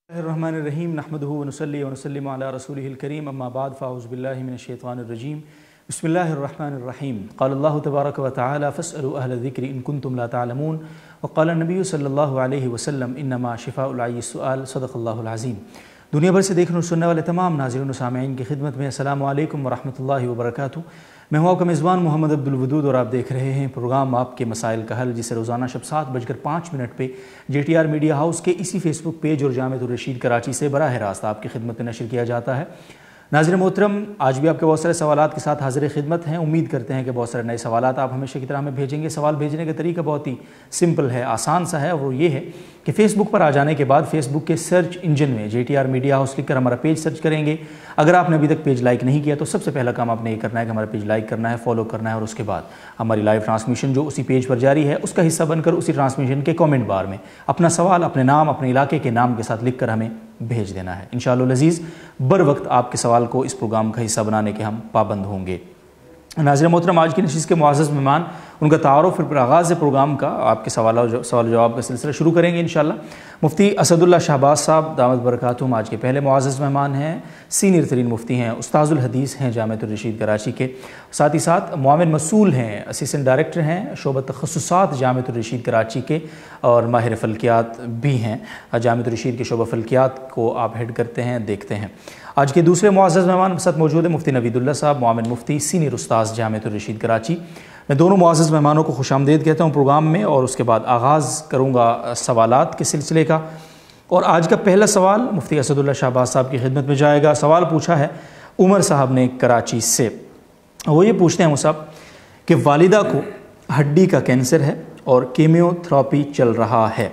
الرحمن الرحیم نحمده ونصلی ونسلم علی رسولہ الکریم اما بعد فاعوذ باللہ من الشیطان الرجیم بسم اللہ الرحمن الرحیم قال اللہ تبارک وتعالی فاسألوا اہل الذکر ان کنتم لا تعلمون وقال النبی صلی اللہ علیہ وسلم انما شفاء العی السؤال صدق اللہ العظیم۔ دنیا بھر سے دیکھنے اور سننے والے تمام ناظرین و سامعین کی خدمت میں السلام علیکم ورحمۃ اللہ وبرکاتہ۔ میں ہوں آپ کا میزبان محمد عبدالودود اور آپ دیکھ رہے ہیں پروگرام آپ کے مسائل کا حل، جسے روزانہ شب 7:05 پہ JTR میڈیا ہاؤس کے اسی فیس بک پیج اور جامعۃ الرشید کراچی سے براہ راست آپ کی خدمت میں نشر کیا جاتا ہے۔ ناظرین محترم، آج بھی آپ کے بہت سارے سوالات کے ساتھ حاضر خدمت ہیں۔ امید کرتے ہیں کہ بہت سارے نئے سوالات آپ ہمیشہ کی طرح ہمیں بھیجیں گے۔ سوال بھیجنے کا طریقہ بہت ہی سمپل ہے، آسان سا ہے، اور وہ یہ ہے کہ فیس بک پر آ جانے کے بعد فیس بک کے سرچ انجن میں JTR میڈیا ہاؤس لکھ کر ہمارا پیج سرچ کریں گے۔ اگر آپ نے ابھی تک پیج لائک نہیں کیا تو سب سے پہلا کام آپ نے یہ کرنا ہے کہ ہمارا پیج لائک کرنا ہے، فالو کرنا ہے، اور اس کے بعد ہماری لائیو ٹرانسمیشن جو اسی پیج پر جاری ہے اس کا حصہ بن کر اسی ٹرانسمیشن کے کامنٹ بار میں اپنا سوال اپنے نام اپنے علاقے کے نام کے ساتھ لکھ کر ہمیں بھیج دینا ہے۔ انشاءاللہ العزیز بر وقت آپ کے سوال کو اس پروگرام کا حصہ بنانے کے ہم پابند ہوں گے۔ ناظرین محترم، آج کی نشست کے معزز مہمان، ان کا تعارف پھر آغاز پروگرام کا آپ کے سوال و جواب کا سلسلہ شروع کریں گے انشاءاللہ۔ مفتی اسد اللہ شہباز صاحب دامت برکاتہم آج کے پہلے معزز مہمان ہیں، سینئر ترین مفتی ہیں، استاذ الحدیث ہیں جامعۃ الرشید کراچی کے، ساتھ ہی ساتھ معاون مسئول ہیں، اسسٹنٹ ڈائریکٹر ہیں شعبہ تخصصات جامعۃ الرشید کراچی کے، اور ماہر فلکیات بھی ہیں۔ جامعۃ الرشید کے شعبہ فلکیات کو آپ ہیڈ کرتے ہیں، دیکھتے ہیں۔ آج کے دوسرے معزز مہمان ساتھ موجود ہیں مفتی نوید اللہ صاحب، معاون مفتی، سینئر استاذ جامعۃ الرشید کراچی۔ میں دونوں معزز مہمانوں کو خوش آمدید کہتا ہوں پروگرام میں، اور اس کے بعد آغاز کروں گا سوالات کے سلسلے کا۔ اور آج کا پہلا سوال مفتی اسد اللہ شہباز صاحب کی خدمت میں جائے گا۔ سوال پوچھا ہے عمر صاحب نے کراچی سے، وہ یہ پوچھتے ہیں صاحب کہ والدہ کو ہڈی کا کینسر ہے اور کیمیو تھراپی چل رہا ہے،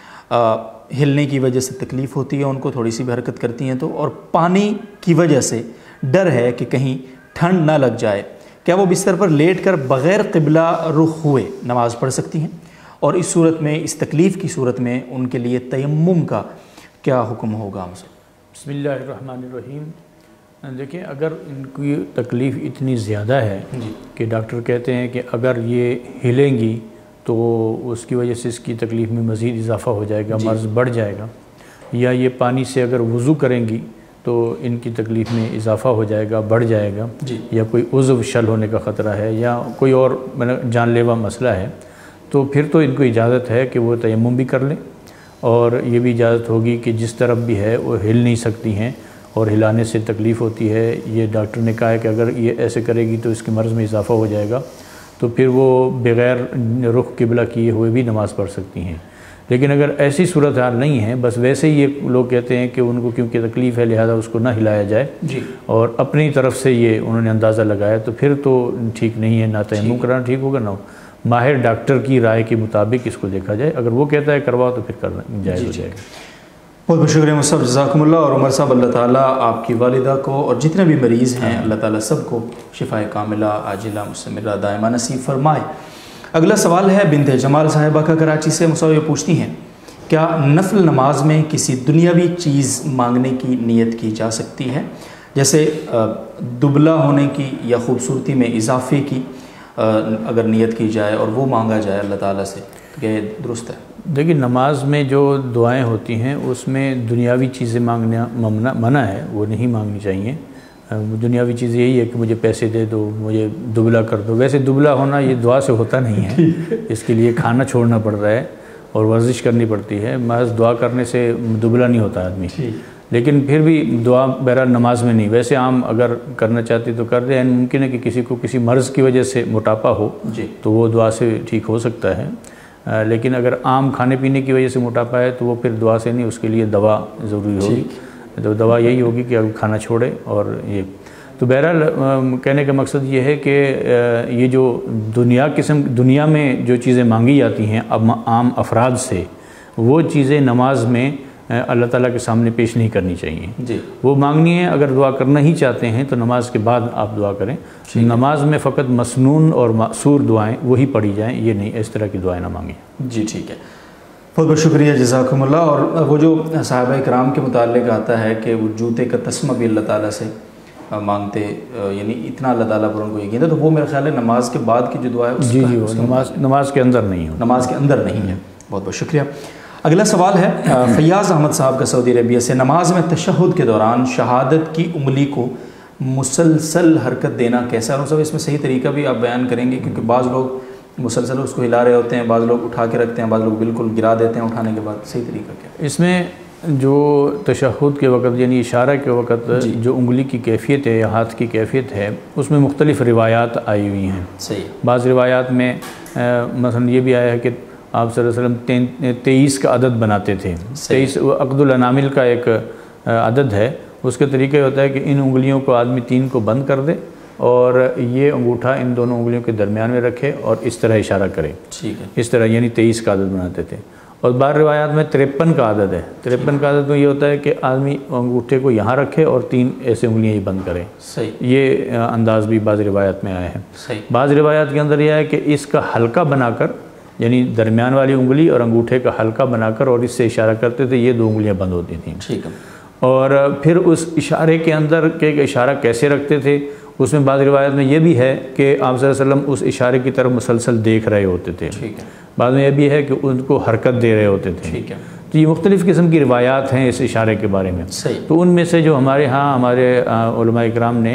ہلنے کی وجہ سے تکلیف ہوتی ہے ان کو، تھوڑی سی بھی حرکت کرتی ہیں تو، اور پانی کی وجہ سے ڈر ہے کہ کہیں ٹھنڈ نہ لگ جائے، کیا وہ بستر پر لیٹ کر بغیر قبلہ رخ ہوئے نماز پڑھ سکتی ہیں؟ اور اس صورت میں، اس تکلیف کی صورت میں ان کے لیے تیمم کا کیا حکم ہوگا؟ بسم اللہ الرحمن الرحیم۔ دیکھیں، اگر ان کی تکلیف اتنی زیادہ ہے کہ ڈاکٹر کہتے ہیں کہ اگر یہ ہلیں گی تو اس کی وجہ سے اس کی تکلیف میں مزید اضافہ ہو جائے گا، مرض بڑھ جائے گا، یا یہ پانی سے اگر وضو کریں گی تو ان کی تکلیف میں اضافہ ہو جائے گا، بڑھ جائے گا، یا کوئی عضو شل ہونے کا خطرہ ہے، یا کوئی اور جان لیوا مسئلہ ہے، تو پھر تو ان کو اجازت ہے کہ وہ تیمم بھی کر لیں، اور یہ بھی اجازت ہوگی کہ جس طرف بھی ہے وہ ہل نہیں سکتی ہیں اور ہلانے سے تکلیف ہوتی ہے، یہ ڈاکٹر نے کہا ہے کہ اگر یہ ایسے کرے گی تو اس کے مرض میں اضافہ ہو جائے گا، تو پھر وہ بغیر رخ قبلہ کیے ہوئے بھی نماز پڑھ سکتی ہیں۔ لیکن اگر ایسی صورتحال نہیں ہے، بس ویسے ہی یہ لوگ کہتے ہیں کہ ان کو کیونکہ تکلیف ہے لہذا اس کو نہ ہلایا جائے، اور اپنی طرف سے یہ انہوں نے اندازہ لگایا، تو پھر تو ٹھیک نہیں ہے، نہ تیمم کرانا ٹھیک ہوگا، نہ ماہر ڈاکٹر کی رائے کے مطابق اس کو دیکھا جائے، اگر وہ کہتا ہے کرواؤ تو پھر کرنا جائز ہو جائے گا۔ بہت بہت شکریہ مصطفیٰ، جزاکم اللہ۔ اور عمر صاحب، اللہ تعالیٰ آپ کی والدہ کو اور جتنے بھی مریض ہیں اللہ تعالیٰ سب کو شفا کاملہ عاجلہ مستمرہ دائمہ نصیب فرمائے۔ اگلا سوال ہے بنت جمال صاحبہ کا کراچی سے، مصطفیٰ یہ پوچھتی ہیں کیا نفل نماز میں کسی دنیاوی چیز مانگنے کی نیت کی جا سکتی ہے، جیسے دبلا ہونے کی یا خوبصورتی میں اضافے کی اگر نیت کی جائے اور وہ مانگا جائے اللہ تعالیٰ سے، تو کیا یہ درست ہے؟ دیکھیے، نماز میں جو دعائیں ہوتی ہیں اس میں دنیاوی چیزیں مانگنا منع ہے، وہ نہیں مانگنی چاہیے۔ دنیاوی چیز یہی ہے کہ مجھے پیسے دے دو، مجھے دبلا کر دو، ویسے دبلا ہونا یہ دعا سے ہوتا نہیں ہے، اس کے لیے کھانا چھوڑنا پڑ رہا ہے اور ورزش کرنی پڑتی ہے، محض دعا کرنے سے دبلا نہیں ہوتا آدمی۔ لیکن پھر بھی دعا بہرحال نماز میں نہیں، ویسے عام اگر کرنا چاہتی تو کر دیں، ممکن ہے کہ کسی کو کسی مرض کی وجہ سے موٹاپا ہو تو وہ دعا سے ٹھیک ہو سکتا ہے، لیکن اگر عام کھانے پینے کی وجہ سے موٹاپا ہے تو وہ پھر دعا سے نہیں، اس کے لیے دوا ضروری ہوگی، تو دوا یہی ہوگی کہ اب کھانا چھوڑے۔ اور یہ تو بہرحال کہنے کا مقصد یہ ہے کہ یہ جو دنیا میں جو چیزیں مانگی جاتی ہیں اب عام افراد سے، وہ چیزیں نماز میں اللہ تعالیٰ کے سامنے پیش نہیں کرنی چاہیے، وہ مانگنی ہے۔ اگر دعا کرنا ہی چاہتے ہیں تو نماز کے بعد آپ دعا کریں، نماز میں فقط مسنون اور معصور دعائیں وہی پڑھی جائیں، یہ نہیں اس طرح کی دعائیں نہ مانگیں۔ جی ٹھیک ہے، بہت بہت شکریہ، جزاکم اللہ۔ اور وہ جو صحابہ کرام کے متعلق آتا ہے کہ وہ جوتے کا تسمہ بھی اللہ تعالیٰ سے مانگتے، یعنی اتنا اللہ تعالیٰ پر ان کو یقین تھا، تو وہ میرا خیال ہے نماز کے بعد کی جو دعا ہے جی وہ نماز کے اندر نہیں ہو، نماز کے اندر نہیں ہے۔ بہت بہت شکریہ۔ اگلا سوال ہے فیاض احمد صاحب کا سعودی عربیہ سے، نماز میں تشہد کے دوران شہادت کی انگلی کو مسلسل حرکت دینا کیسا ہے؟ اس میں صحیح طریقہ بھی آپ بیان کریں گے، کیونکہ بعض لوگ مسلسل اس کو ہلا رہے ہوتے ہیں، بعض لوگ اٹھا کے رکھتے ہیں، بعض لوگ بالکل گرا دیتے ہیں اٹھانے کے بعد، صحیح طریقہ کیا ہے؟ اس میں جو تشہد کے وقت یعنی اشارہ کے وقت جو انگلی کی کیفیت ہے یا ہاتھ کی کیفیت ہے، اس میں مختلف روایات آئی ہوئی ہیں۔ صحیح۔ بعض روایات میں مثلا یہ بھی آیا ہے کہ آپ صلی اللہ علیہ وسلم 23 کا عدد بناتے تھے۔ 23 عقد الانامل کا ایک عدد ہے، اس کے طریقہ یہ ہوتا ہے کہ ان انگلیوں کو آدمی 3 کو بند کر دے اور یہ انگوٹھا ان دونوں انگلیوں کے درمیان میں رکھے اور اس طرح اشارہ کرے، ٹھیک ہے، اس طرح یعنی 23 کا عدد بناتے تھے۔ اور بعض روایات میں 53 کا عدد ہے۔ 53 کا عدد میں یہ ہوتا ہے کہ آدمی انگوٹھے کو یہاں رکھے اور 3 ایسے انگلیاں ہی بند کرے۔ صحیح، یہ انداز بھی بعض روایات میں آئے ہیں۔ صحیح، بعض روایات کے اندر یہ ہے کہ اس کا حلقہ بنا کر یعنی درمیان والی انگلی اور انگوٹھے کا حلقہ بنا کر اور اس سے اشارہ کرتے تھے، یہ 2 انگلیاں بند ہوتی تھیں۔ ٹھیک ہے۔ اور پھر اس اشارے کے اندر کہ اشارہ کیسے رکھتے تھے، اس میں بعض روایت میں یہ بھی ہے کہ آپ صلی اللہ علیہ وسلم اس اشارے کی طرف مسلسل دیکھ رہے ہوتے تھے۔ ٹھیک ہے، بعض میں یہ بھی ہے کہ ان کو حرکت دے رہے ہوتے تھے۔ ٹھیک ہے، تو یہ مختلف قسم کی روایات ہیں اس اشارے کے بارے میں۔ صحیح، تو ان میں سے جو ہمارے ہاں ہمارے علماء اکرام نے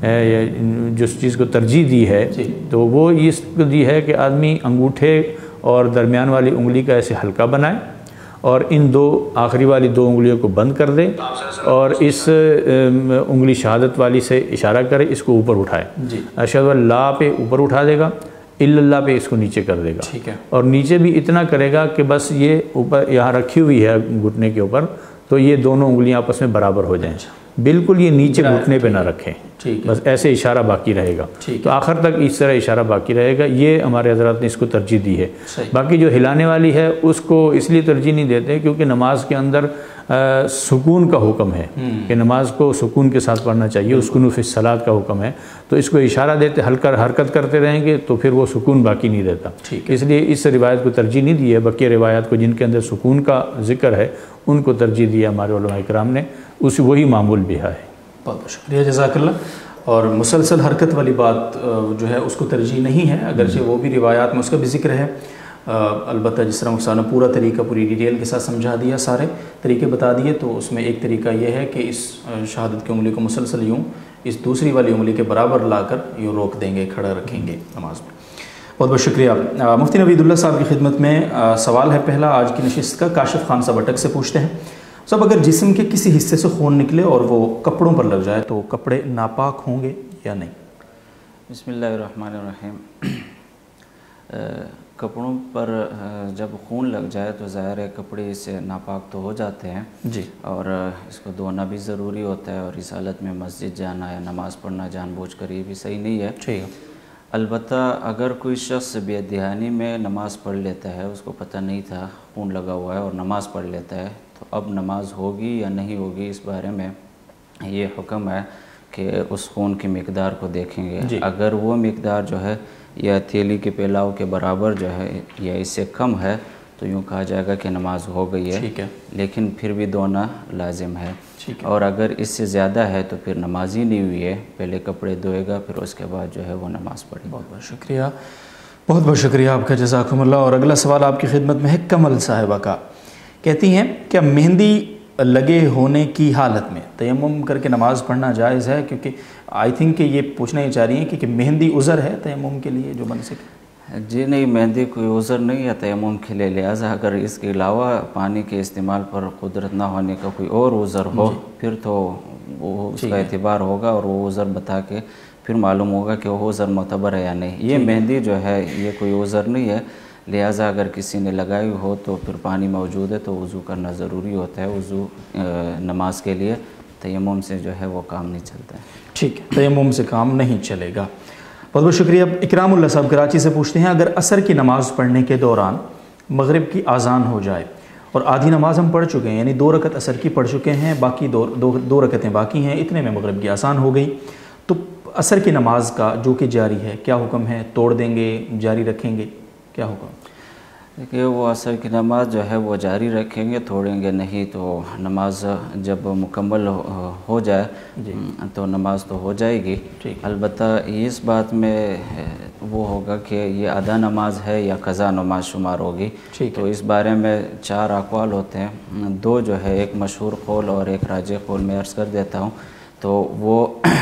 جس چیز کو ترجیح دی ہے تو وہ اس کو دی ہے کہ آدمی انگوٹھے اور درمیان والی انگلی کا ایسے حلقہ بنائے اور ان 2 آخری والی 2 انگلیوں کو بند کر دے اور اس انگلی شہادت والی سے اشارہ کرے، اس کو اوپر اٹھائے۔ جی، اشہد اللہ پہ اوپر اٹھا دے گا، الا اللہ پہ اس کو نیچے کر دے گا۔ ٹھیک ہے، اور نیچے بھی اتنا کرے گا کہ بس یہ اوپر یہاں رکھی ہوئی ہے گھٹنے کے اوپر، تو یہ دونوں انگلیاں آپس میں برابر ہو جائیں، بالکل یہ نیچے گھٹنے پہ نہ رکھیں، ٹھیک ہے، بس ایسے اشارہ باقی رہے گا۔ ٹھیک ہے، تو آخر تک اس طرح اشارہ باقی رہے گا۔ یہ ہمارے حضرات نے اس کو ترجیح دی ہے۔ صحیح، باقی جو ہلانے والی ہے اس کو اس لیے ترجیح نہیں دیتے کیونکہ نماز کے اندر سکون کا حکم ہے کہ نماز کو سکون کے ساتھ پڑھنا چاہیے، اسکنوا فی الصلاۃ کا حکم ہے، تو اس کو اشارہ دیتے حرکت کرتے رہیں گے تو پھر وہ سکون باقی نہیں رہتا۔ ٹھیک ہے، اس لیے اس روایت کو ترجیح نہیں دی ہے، بقیہ روایات کو جن کے اندر سکون کا ذکر ہے ان کو ترجیح دی ہے ہمارے علماء کرام نے، وہی معمول بھی ہے۔ بہت بہت شکریہ، جزاک اللہ۔ اور مسلسل حرکت والی بات جو ہے اس کو ترجیح نہیں ہے، اگرچہ وہ بھی روایات میں اس کا بھی ذکر ہے، البتہ جس طرح مختصر پورا طریقہ پوری ڈیٹیل کے ساتھ سمجھا دیا، سارے طریقے بتا دیے، تو اس میں ایک طریقہ یہ ہے کہ اس شہادت کی انگلی کو مسلسل یوں اس دوسری والی انگلی کے برابر لا کر یوں روک دیں گے، کھڑا رکھیں گے نماز میں۔ بہت بہت شکریہ۔ مفتی نوید اللہ صاحب کی خدمت میں سوال ہے پہلا آج کی نشست کا، کاشف خان صاحب اٹک سے پوچھتے ہیں، صاحب اگر جسم کے کسی حصے سے خون نکلے اور وہ کپڑوں پر لگ جائے تو کپڑے ناپاک ہوں گے یا نہیں؟ بسم اللہ الرحمن الرحیم۔ کپڑوں پر جب خون لگ جائے تو ظاہر ہے کپڑے سے ناپاک تو ہو جاتے ہیں جی، اور اس کو دھونا بھی ضروری ہوتا ہے، اور اس حالت میں مسجد جانا یا نماز پڑھنا جان بوجھ کر یہ بھی صحیح نہیں ہے۔ ٹھیک ہے، البتہ اگر کوئی شخص بے دھیانی میں نماز پڑھ لیتا ہے، اس کو پتہ نہیں تھا خون لگا ہوا ہے اور نماز پڑھ لیتا ہے، تو اب نماز ہوگی یا نہیں ہوگی اس بارے میں یہ حکم ہے کہ اس خون کی مقدار کو دیکھیں گے۔ اگر وہ مقدار جو ہے یا ہتھیلی کے پھیلاؤ کے برابر جو ہے یا اس سے کم ہے تو یوں کہا جائے گا کہ نماز ہو گئی ہے، ٹھیک ہے، لیکن پھر بھی دھونا لازم ہے۔ ٹھیک ہے، اور اگر اس سے زیادہ ہے تو پھر نماز ہی نہیں ہوئی ہے، پہلے کپڑے دھوئے گا پھر اس کے بعد جو ہے وہ نماز پڑھے گا۔ بہت بہت شکریہ، بہت بہت شکریہ آپ کا، جزاکم اللہ۔ اور اگلا سوال آپ کی خدمت میں ہے کمل صاحبہ کا، کہتی ہیں کیا مہندی لگے ہونے کی حالت میں تیمم کر کے نماز پڑھنا جائز ہے؟ کیونکہ آئی تھنک کہ یہ پوچھنا ہی چاہ رہی ہیں کہ مہندی عذر ہے تیمم کے لیے جو بن سکے؟ جی نہیں، مہندی کوئی عذر نہیں ہے تیمم کے لیے، لہٰذا اگر اس کے علاوہ پانی کے استعمال پر قدرت نہ ہونے کا کوئی اور عذر ہو پھر تو وہ اس کا اعتبار ہوگا اور وہ عذر بتا کے پھر معلوم ہوگا کہ وہ عذر معتبر ہے یا نہیں۔ یہ مہندی جو ہے یہ کوئی عذر نہیں ہے، لہٰذا اگر کسی نے لگائی ہو تو پھر پانی موجود ہے تو وضو کرنا ضروری ہوتا ہے۔ وضو نماز کے لیے تیمم سے جو ہے وہ کام نہیں چلتا ہے۔ ٹھیک ہے، تیمم سے کام نہیں چلے گا۔ بہت بہت شکریہ۔ اکرام اللہ صاحب کراچی سے پوچھتے ہیں اگر عصر کی نماز پڑھنے کے دوران مغرب کی اذان ہو جائے اور آدھی نماز ہم پڑھ چکے ہیں، یعنی 2 رکعت عصر کی پڑھ چکے ہیں، باقی دو رکعتیں باقی ہیں، اتنے میں مغرب کی اذان ہو گئی، تو عصر کی نماز کا جو کہ جاری ہے کیا حکم ہے؟ توڑ دیں گے، جاری رکھیں گے، کیا حکم؟ دیکھیے وہ عصر کی نماز جو ہے وہ جاری رکھیں گے، چھوڑیں گے نہیں، تو نماز جب مکمل ہو جائے تو نماز تو ہو جائے گی۔ البتہ اس بات میں وہ ہوگا کہ یہ ادا نماز ہے یا قضا نماز شمار ہوگی، تو اس بارے میں 4 اقوال ہوتے ہیں، 2 جو ہے، ایک مشہور قول اور ایک راجح قول میں عرض کر دیتا ہوں۔ تو وہ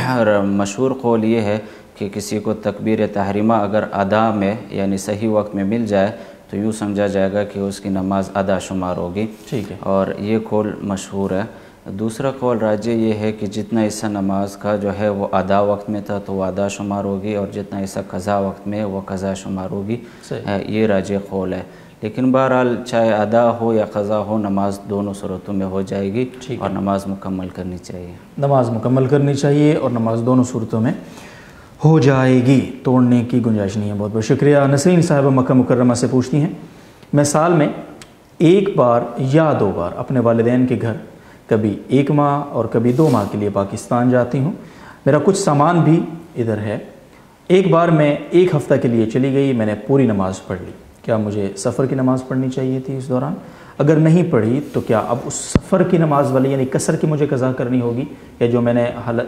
مشہور قول یہ ہے کہ کسی کو تکبیر تحریمہ اگر ادا میں یعنی صحیح وقت میں مل جائے تو یوں سمجھا جائے گا کہ اس کی نماز ادا شمار ہوگی، اور یہ قول مشہور ہے۔ دوسرا قول راجح یہ ہے کہ جتنا حصہ نماز کا جو ہے وہ ادا وقت میں تھا تو وہ ادا شمار ہوگی، اور جتنا حصہ قضا وقت میں وہ قضا شمار ہوگی، یہ راجح قول ہے۔ لیکن بہرحال چاہے ادا ہو یا قضا ہو، نماز دونوں صورتوں میں ہو جائے گی اور نماز مکمل کرنی چاہیے۔ نماز مکمل کرنی چاہیے اور نماز دونوں صورتوں میں ہو جائے گی، توڑنے کی گنجائش نہیں ہے۔ بہت بہت شکریہ۔ نسرین صاحبہ مکہ مکرمہ سے پوچھتی ہیں، میں سال میں 1 بار یا 2 بار اپنے والدین کے گھر، کبھی 1 ماہ اور کبھی 2 ماہ کے لیے پاکستان جاتی ہوں، میرا کچھ سامان بھی ادھر ہے۔ ایک بار میں 1 ہفتہ کے لیے چلی گئی، میں نے پوری نماز پڑھ لی، کیا مجھے سفر کی نماز پڑھنی چاہیے تھی اس دوران؟ اگر نہیں پڑھی تو کیا اب اس سفر کی نماز والی یعنی قصر کی مجھے قضا کرنی ہوگی، یا جو میں نے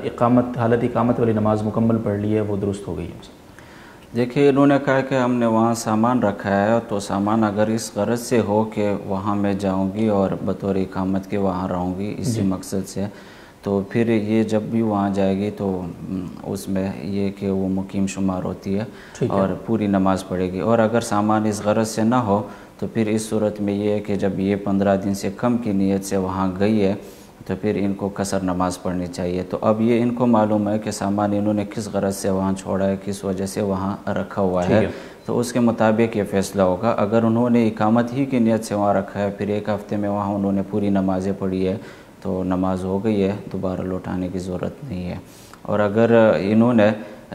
حالت اقامت والی نماز مکمل پڑھ لی ہے وہ درست ہو گئی ہے؟ دیکھیے انہوں نے کہا کہ ہم نے وہاں سامان رکھا ہے، تو سامان اگر اس غرض سے ہو کہ وہاں میں جاؤں گی اور بطور اقامت کے وہاں رہوں گی اسی مقصد سے، تو پھر یہ جب بھی وہاں جائے گی تو اس میں یہ کہ وہ مقیم شمار ہوتی ہے اور پوری نماز پڑھے گی۔ اور اگر سامان اس غرض سے نہ ہو تو پھر اس صورت میں یہ ہے کہ جب یہ 15 دن سے کم کی نیت سے وہاں گئی ہے تو پھر ان کو قصر نماز پڑھنی چاہیے۔ تو اب یہ ان کو معلوم ہے کہ سامان انہوں نے کس غرض سے وہاں چھوڑا ہے، کس وجہ سے وہاں رکھا ہوا ہے، تو اس کے مطابق یہ فیصلہ ہوگا۔ اگر انہوں نے اقامت ہی کی نیت سے وہاں رکھا ہے، پھر 1 ہفتے میں وہاں انہوں نے پوری نمازیں پڑھی ہے تو نماز ہو گئی ہے، دوبارہ لوٹانے کی ضرورت نہیں ہے۔ اور اگر انہوں نے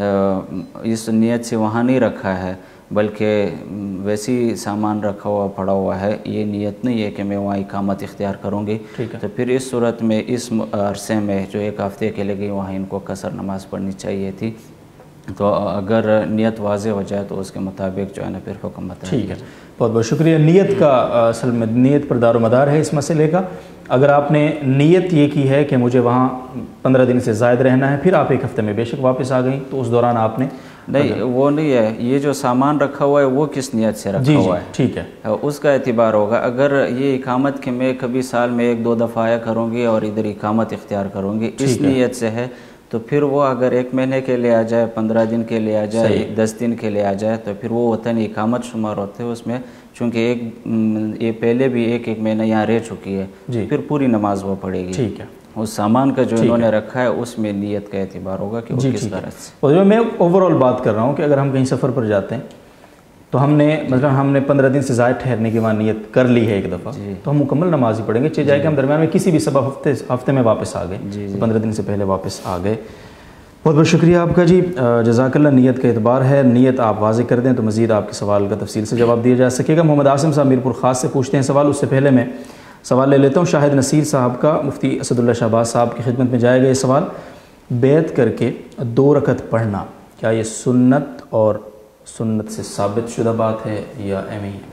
اس نیت سے وہاں نہیں رکھا ہے بلکہ ویسی سامان رکھا ہوا پڑا ہوا ہے، یہ نیت نہیں ہے کہ میں وہاں اقامت اختیار کروں گی، تو پھر اس صورت میں اس عرصے میں جو 1 ہفتے کے لے گئی وہاں ان کو قصر نماز پڑھنی چاہیے تھی۔ تو اگر نیت واضح ہو جائے تو اس کے مطابق جو ہے نا پھر حکم بتا۔ ٹھیک ہے، بہت بہت شکریہ۔ نیت کا اصل میں نیت پر دار و مدار ہے اس مسئلے کا۔ اگر آپ نے نیت یہ کی ہے کہ مجھے وہاں 15 دن سے زائد رہنا ہے، پھر آپ 1 ہفتے میں بے شک واپس آ گئیں، تو اس دوران آپ نے نہیں، وہ نہیں ہے، یہ جو سامان رکھا ہوا ہے وہ کس نیت سے رکھا ہوا ہے، ٹھیک ہے، اس کا اعتبار ہوگا۔ اگر یہ اقامت کہ میں کبھی سال میں 1-2 دفعہ آیا کروں گی اور ادھر اقامت اختیار کروں گی، اس نیت سے ہے، تو پھر وہ اگر 1 مہینے کے لیے آ جائے، 15 دن کے لیے آ جائے، 10 دن کے لیے آ جائے، تو پھر وہ وطن اقامت شمار ہوتے ہیں اس میں، چونکہ یہ پہلے بھی 1 مہینہ یہاں رہ چکی ہے، پھر پوری نماز وہ پڑے گی۔ ٹھیک ہے، اس سامان کا جو انہوں نے رکھا ہے اس میں نیت کا اعتبار ہوگا کہ وہ کس غرض سے۔ اور میں اوورال بات کر رہا ہوں کہ اگر ہم کہیں سفر پر جاتے ہیں تو ہم نے مثلا 15 دن سے زائد ٹھہرنے کی وہاں نیت کر لی ہے 1 دفعہ، تو ہم مکمل نماز ہی پڑھیں گے، چاہے جائے کہ ہم درمیان میں کسی بھی سبب ہفتے میں واپس آ گئے، 15 دن سے پہلے واپس آ گئے۔ بہت بہت شکریہ آپ کا جی، جزاک اللہ۔ نیت کا اعتبار ہے، نیت آپ واضح کر دیں تو مزید آپ کے سوال کا تفصیل سے جواب دیا جا سکے گا۔ محمد عاصم صاحب میرپور خاص سے پوچھتے ہیں سوال، اس سے پہلے میں سوال لے لیتا ہوں۔ شاہد نصیر صاحب کا مفتی اسد اللہ شہباز صاحب کی خدمت میں جائے گا یہ سوال، بیعت کر کے 2 رکعت پڑھنا کیا یہ سنت اور سنت سے ثابت شدہ بات ہے یا ایم ہی؟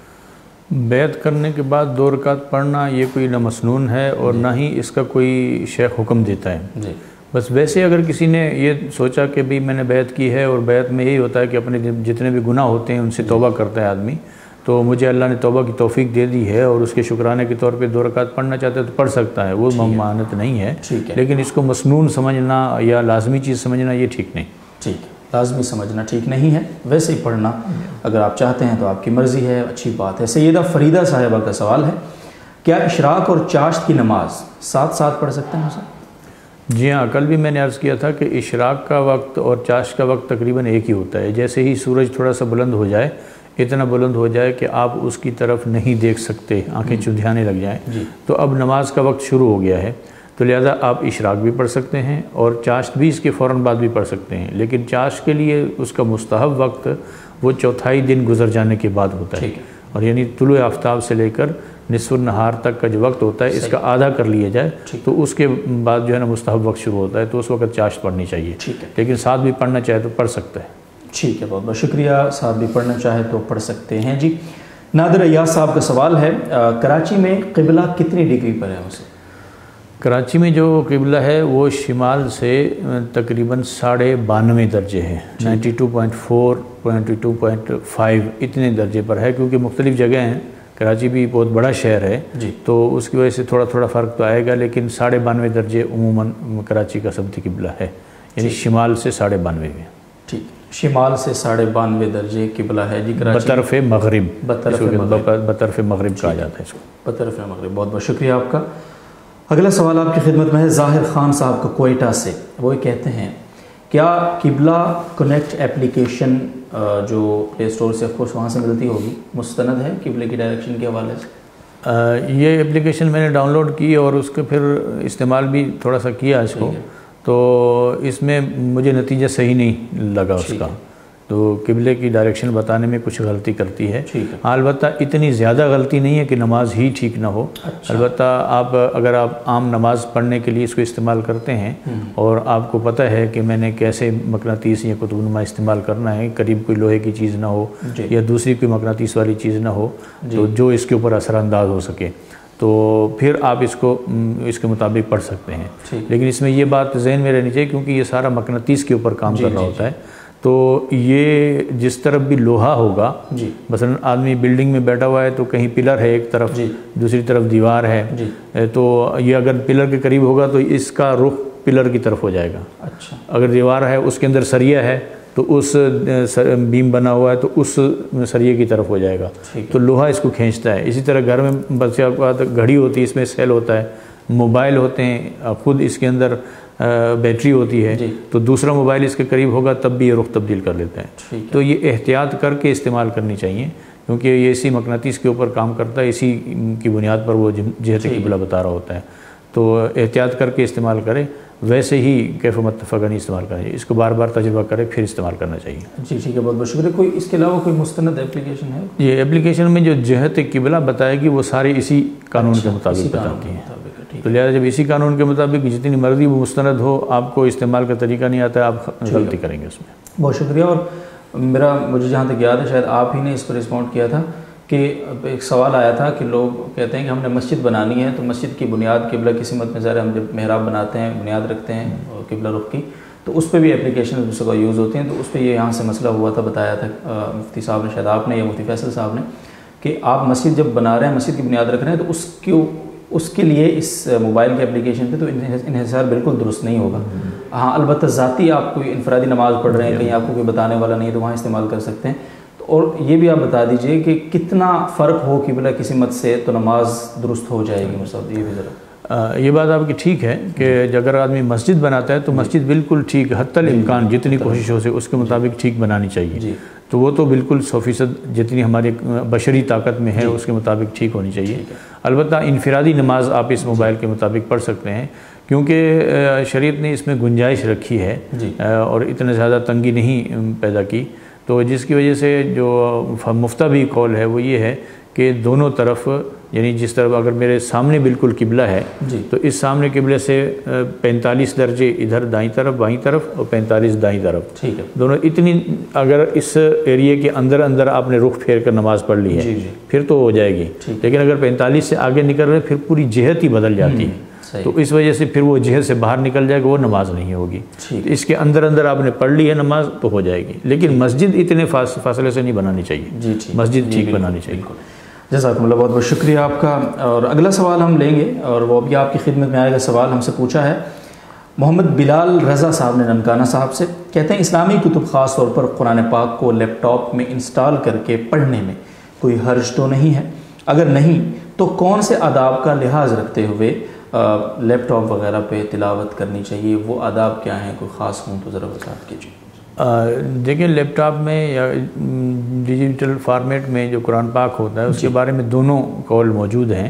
بیعت کرنے کے بعد 2 رکعت پڑھنا یہ کوئی نہ مسنون ہے اور نہ ہی اس کا کوئی شیخ حکم دیتا ہے جی۔ بس ویسے اگر کسی نے یہ سوچا کہ بھی میں نے بیعت کی ہے اور بیعت میں یہی ہوتا ہے کہ اپنے جتنے بھی گناہ ہوتے ہیں ان سے توبہ کرتا ہے آدمی، تو مجھے اللہ نے توبہ کی توفیق دے دی ہے اور اس کے شکرانے کے طور پہ 2 رکعت پڑھنا چاہتا ہے تو پڑھ سکتا ہے، وہ ممانعت نہیں ہے، لیکن اس کو مسنون سمجھنا یا لازمی چیز سمجھنا یہ ٹھیک نہیں۔ ٹھیک ہے، لازمی سمجھنا ٹھیک نہیں ہے، ویسے ہی پڑھنا اگر آپ چاہتے ہیں تو آپ کی مرضی ہے، اچھی بات ہے۔ سیدہ فریدہ صاحبہ کا سوال ہے، کیا اشراق اور چاشت کی نماز ساتھ ساتھ پڑھ سکتے ہیں؟ جی ہاں، کل بھی میں نے عرض کیا تھا کہ اشراق کا وقت اور چاشت کا وقت تقریباً ایک ہی ہوتا ہے، جیسے ہی سورج تھوڑا سا بلند ہو جائے، اتنا بلند ہو جائے کہ آپ اس کی طرف نہیں دیکھ سکتے، آنکھیں چندھیانے لگ جائیں، تو اب نماز کا وقت شروع ہو گیا ہے، تو لہٰذا آپ اشراق بھی پڑھ سکتے ہیں اور چاشت بھی اس کے فوراً بعد بھی پڑھ سکتے ہیں، لیکن چاشت کے لیے اس کا مستحب وقت وہ 4تھائی دن گزر جانے کے بعد ہوتا ہے، اور یعنی طلوع آفتاب سے لے کر نصف النہار تک کا جو وقت ہوتا ہے اس کا آدھا کر لیا جائے تو اس کے بعد جو ہے نا مستحب وقت شروع ہوتا ہے، تو اس وقت چاشت پڑھنی چاہیے، لیکن ساتھ بھی پڑھنا چاہے تو پڑھ سکتا ہے۔ ٹھیک ہے، بہت بہت شکریہ، ساتھ بھی پڑھنا چاہے تو پڑھ سکتے ہیں جی۔ نادر ایاز صاحب کا سوال ہے، کراچی میں قبلہ کتنی ڈگری پر ہے اسے؟ کراچی میں جو قبلہ ہے وہ شمال سے تقریباً 92.5 درجے ہے، 92.4 92.5 اتنے درجے پر ہے، کیونکہ مختلف جگہ ہیں، کراچی بھی بہت بڑا شہر ہے تو اس کی وجہ سے تھوڑا تھوڑا فرق تو آئے گا، لیکن 92.5 درجے عموماً کراچی کا سمتی قبلہ ہے، یعنی شمال سے 92.5 میں۔ ٹھیک، شمال سے 92.5 درجے قبلہ ہے جی کراچی، بطرف مغرب، بطرف مغرب کہا جاتا ہے اس کو، بطرف مغرب۔ بہت بہت شکریہ آپ کا۔ اگلا سوال آپ کی خدمت میں ہے ظاہر خان صاحب کو کوئٹہ سے، وہ کہتے ہیں کیا قبلہ کنیکٹ ایپلیکیشن جو پلے اسٹور سے آف کورس وہاں سے ملتی ہوگی مستند ہے قبلے کی ڈائریکشن کے حوالے سے؟ یہ ایپلیکیشن میں نے ڈاؤن لوڈ کی اور اس کے پھر استعمال بھی تھوڑا سا کیا اس کو، تو اس میں مجھے نتیجہ صحیح نہیں لگا اس کا، تو قبلے کی ڈائریکشن بتانے میں کچھ غلطی کرتی ہے، البتہ اتنی زیادہ غلطی نہیں ہے کہ نماز ہی ٹھیک نہ ہو، البتہ اگر آپ عام نماز پڑھنے کے لیے اس کو استعمال کرتے ہیں اور آپ کو پتہ ہے کہ میں نے کیسے مقناطیس یا قطب نما استعمال کرنا ہے، قریب کوئی لوہے کی چیز نہ ہو یا دوسری کوئی مقناطیس والی چیز نہ ہو تو جو اس کے اوپر اثر انداز ہو سکے، تو پھر آپ اس کو اس کے مطابق پڑھ سکتے ہیں، لیکن اس میں یہ بات ذہن میں رہنی چاہیے کیونکہ یہ سارا مقناطیس کے اوپر کام کر رہا ہوتا ہے، تو یہ جس طرف بھی لوہا ہوگا، مثلا آدمی بلڈنگ میں بیٹھا ہوا ہے تو کہیں پلر ہے ایک طرف، دوسری طرف دیوار ہے، تو یہ اگر پلر کے قریب ہوگا تو اس کا رخ پلر کی طرف ہو جائے گا، اگر دیوار ہے اس کے اندر سریہ ہے تو اس بیم بنا ہوا ہے تو اس سریے کی طرف ہو جائے گا، تو لوہا اس کو کھینچتا ہے۔ اسی طرح گھر میں بچے گھڑی ہوتی ہے، اس میں سیل ہوتا ہے، موبائل ہوتے ہیں، خود اس کے اندر بیٹری ہوتی ہے، تو دوسرا موبائل اس کے قریب ہوگا تب بھی یہ رخ تبدیل کر لیتا ہے، تو یہ احتیاط کر کے استعمال کرنی چاہیے کیونکہ یہ اسی مقناطیس کے اوپر کام کرتا ہے، اسی کی بنیاد پر وہ جہت قبلہ بتا رہا ہوتا ہے، تو احتیاط کر کے استعمال کرے، ویسے ہی کیف متفقہ نہیں استعمال کرنا چاہیے، اس کو بار بار تجربہ کرے پھر استعمال کرنا چاہیے۔ جی ٹھیک ہے، بہت بہت شکریہ۔ کوئی اس کے علاوہ کوئی مستند ایپلیکیشن ہے؟ یہ ایپلیکیشن میں جو جہت قبلہ بتائے گی وہ ساری اسی قانون کے مطابق بتاتی ہیں، تو لہٰذا جب اسی قانون کے مطابق جتنی مرضی وہ مستند ہو، آپ کو استعمال کا طریقہ نہیں آتا ہے، آپ غلطی کریں گے اس میں۔ بہت شکریہ۔ اور مجھے جہاں تک یاد ہے شاید آپ ہی نے اس پر رسپونڈ کیا تھا کہ ایک سوال آیا تھا کہ لوگ کہتے ہیں کہ ہم نے مسجد بنانی ہے تو مسجد کی بنیاد قبلہ کی سمت میں ظاہر ہم جب محراب بناتے ہیں بنیاد رکھتے ہیں اور قبلہ رخ کی، تو اس پہ بھی اپلیکیشن اس کا یوز ہوتے ہیں، تو اس پہ یہ یہاں سے مسئلہ ہوا تھا، بتایا تھا مفتی صاحب نے، شاید آپ نے یا مفتی فیصل صاحب نے، کہ آپ مسجد جب بنا رہے ہیں، مسجد کی بنیاد رکھ رہے ہیں، تو اس کے لیے اس موبائل کے اپلیکیشن پہ تو انحصار بالکل درست نہیں ہوگا۔ ہاں البتہ ذاتی آپ کوئی انفرادی نماز پڑھ رہے ہیں، کہیں آپ کو کوئی بتانے والا نہیں ہے تو وہاں استعمال کر سکتے ہیں، اور یہ بھی آپ بتا دیجئے کہ کتنا فرق ہو قبلہ کی سمت سے تو نماز درست ہو جائے گی، مصعب یہ بھی ذرا۔ یہ بات آپ کی ٹھیک ہے کہ اگر آدمی مسجد بناتا ہے تو مسجد بالکل ٹھیک، حتی الامکان جتنی کوشش ہو سے اس کے مطابق ٹھیک بنانی چاہیے، تو وہ تو بالکل 100% جتنی ہماری بشری طاقت میں ہے اس کے مطابق ٹھیک ہونی چاہیے۔ البتہ انفرادی نماز آپ اس موبائل کے مطابق پڑھ سکتے ہیں کیونکہ شریعت نے اس میں گنجائش رکھی ہے اور اتنا زیادہ تنگی نہیں پیدا کی، تو جس کی وجہ سے جو مفتہ بھی قول ہے وہ یہ ہے کہ دونوں طرف، یعنی جس طرف اگر میرے سامنے بالکل قبلہ ہے تو اس سامنے قبلے سے 45 درجے ادھر دائیں طرف بائیں طرف اور 45 دائیں طرف، دونوں اتنی، اگر اس ایریے کے اندر اندر آپ نے رخ پھیر کر نماز پڑھ لی ہے پھر تو ہو جائے گی، لیکن اگر 45 سے آگے نکل رہے پھر پوری جہت ہی بدل جاتی ہے، تو اس وجہ سے پھر وہ جہت سے باہر نکل جائے گا، وہ نماز نہیں ہوگی۔ اس کے اندر اندر آپ نے پڑھ لی ہے نماز تو ہو جائے گی، لیکن مسجد اتنے فاصلے سے نہیں بنانی چاہیے، مسجد ٹھیک بنانی چاہیے۔ جزاکم اللہ، بہت بہت شکریہ آپ کا۔ اور اگلا سوال ہم لیں گے اور وہ بھی آپ کی خدمت میں آئے گا۔ سوال ہم سے پوچھا ہے محمد بلال رضا صاحب نے ننکانہ صاحب سے، کہتے ہیں اسلامی کتب خاص طور پر قرآن پاک کو لیپ ٹاپ میں انسٹال کر کے پڑھنے میں کوئی حرج تو نہیں ہے؟ اگر نہیں تو کون سے آداب کا لحاظ رکھتے ہوئے لیپ ٹاپ وغیرہ پہ تلاوت کرنی چاہیے؟ وہ آداب کیا ہیں؟ کوئی خاص ہوں تو ذرا وضاحت کیجیے۔ دیکھیں لیپ ٹاپ میں یا ڈیجیٹل فارمیٹ میں جو قرآن پاک ہوتا ہے اس کے بارے میں دونوں قول موجود ہیں۔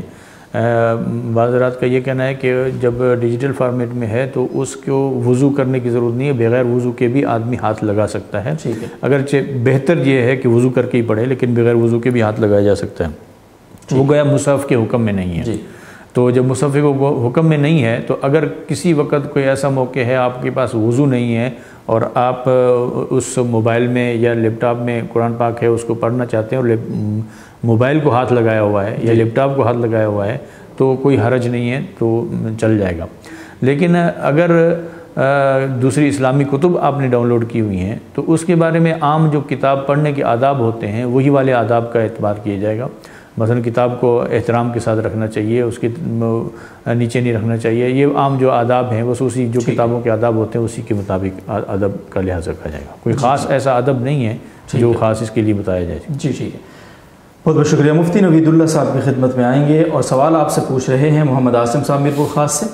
بعض حضرات کا یہ کہنا ہے کہ جب ڈیجیٹل فارمیٹ میں ہے تو اس کو وضو کرنے کی ضرورت نہیں ہے، بغیر وضو کے بھی آدمی ہاتھ لگا سکتا ہے، اگرچہ بہتر یہ ہے کہ وضو کر کے ہی پڑھے، لیکن بغیر وضو کے بھی ہاتھ لگایا جا سکتا ہے، وہ گویا مصحف کے حکم میں نہیں ہے۔ تو جب مصحف کو حکم میں نہیں ہے تو اگر کسی وقت کوئی ایسا موقع ہے آپ کے پاس وضو نہیں ہے اور آپ اس موبائل میں یا لیپ ٹاپ میں قرآن پاک ہے اس کو پڑھنا چاہتے ہیں اور موبائل کو ہاتھ لگایا ہوا ہے یا لیپ ٹاپ کو ہاتھ لگایا ہوا ہے تو کوئی حرج نہیں ہے، تو چل جائے گا۔ لیکن اگر دوسری اسلامی کتب آپ نے ڈاؤن لوڈ کی ہوئی ہیں تو اس کے بارے میں عام جو کتاب پڑھنے کے آداب ہوتے ہیں وہی والے آداب کا اعتبار کیا جائے گا۔ مثلا کتاب کو احترام کے ساتھ رکھنا چاہیے، اس کے نیچے نہیں رکھنا چاہیے، یہ عام جو آداب ہیں خصوصی جو کتابوں کے آداب ہوتے ہیں اسی کے مطابق ادب کا لحاظ رکھا جائے گا۔ کوئی خاص ایسا ادب نہیں ہے جو خاص اس کے لیے بتایا جائے۔ جی ٹھیک ہے، بہت بہت شکریہ۔ مفتی نوید اللہ صاحب کی خدمت میں آئیں گے اور سوال آپ سے پوچھ رہے ہیں محمد عاصم صاحب میرپور خاص سے۔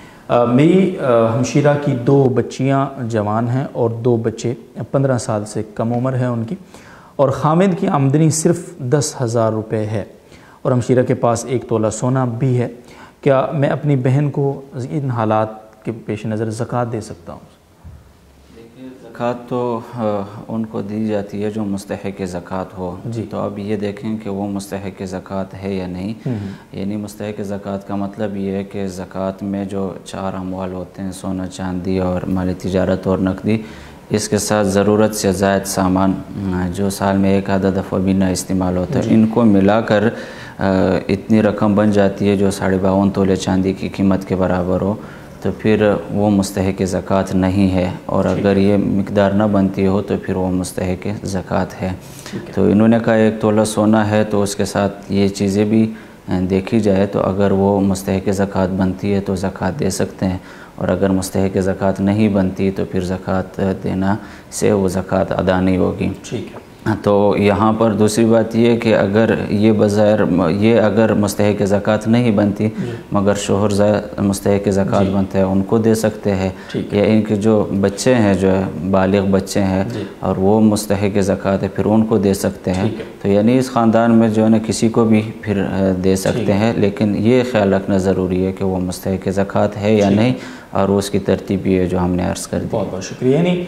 میری ہمشیرہ کی 2 بچیاں جوان ہیں اور 2 بچے 15 سال سے کم عمر ہیں ان کی، اور خامد کی آمدنی صرف 10,000 روپے ہے اور ہمشیرہ کے پاس 1 تولہ سونا بھی ہے۔ کیا میں اپنی بہن کو ان حالات کے پیش نظر زکوٰۃ دے سکتا ہوں؟ دیکھیے زکوٰۃ تو ان کو دی جاتی ہے جو مستحق زکوٰۃ ہو، تو اب یہ دیکھیں کہ وہ مستحق زکوٰۃ ہے یا نہیں۔ یعنی مستحق زکوٰۃ کا مطلب یہ ہے کہ زکوٰۃ میں جو 4 اموال ہوتے ہیں، سونا چاندی اور مالی تجارت اور نقدی، اس کے ساتھ ضرورت سے زائد سامان جو سال میں 1 آدھا دفعہ بھی نہ استعمال ہوتا ہے، ان کو ملا کر اتنی رقم بن جاتی ہے جو 52.5 تولے چاندی کی قیمت کے برابر ہو، تو پھر وہ مستحق زکوٰۃ نہیں ہے، اور اگر یہ مقدار نہ بنتی ہو تو پھر وہ مستحق زکوٰۃ ہے۔ تو انہوں نے کہا 1 تولہ سونا ہے تو اس کے ساتھ یہ چیزیں بھی دیکھی جائے تو اگر وہ مستحق زکوٰۃ بنتی ہے تو زکوٰۃ دے سکتے ہیں، اور اگر مستحق زکوٰۃ نہیں بنتی تو پھر زکوٰۃ دینا سے وہ زکوٰۃ ادا نہیں ہوگی۔ ٹھیک ہے۔ تو یہاں پر دوسری بات یہ کہ اگر یہ بظاہر یہ اگر مستحق زکوٰۃ نہیں بنتی مگر شوہر مستحق زکوٰۃ بنتے ہیں ان کو دے سکتے ہیں، یا ان کے جو بچے ہیں جو بالغ بچے ہیں اور وہ مستحق زکوٰۃ ہے پھر ان کو دے سکتے ہیں۔ تو یعنی اس خاندان میں جو ہے نا کسی کو بھی پھر دے سکتے ہیں، لیکن یہ خیال رکھنا ضروری ہے کہ وہ مستحق زکوٰۃ ہے یا نہیں، اور اس کی ترتیب یہ ہے جو ہم نے عرض کر دی۔ بہت بہت شکریہ۔ یعنی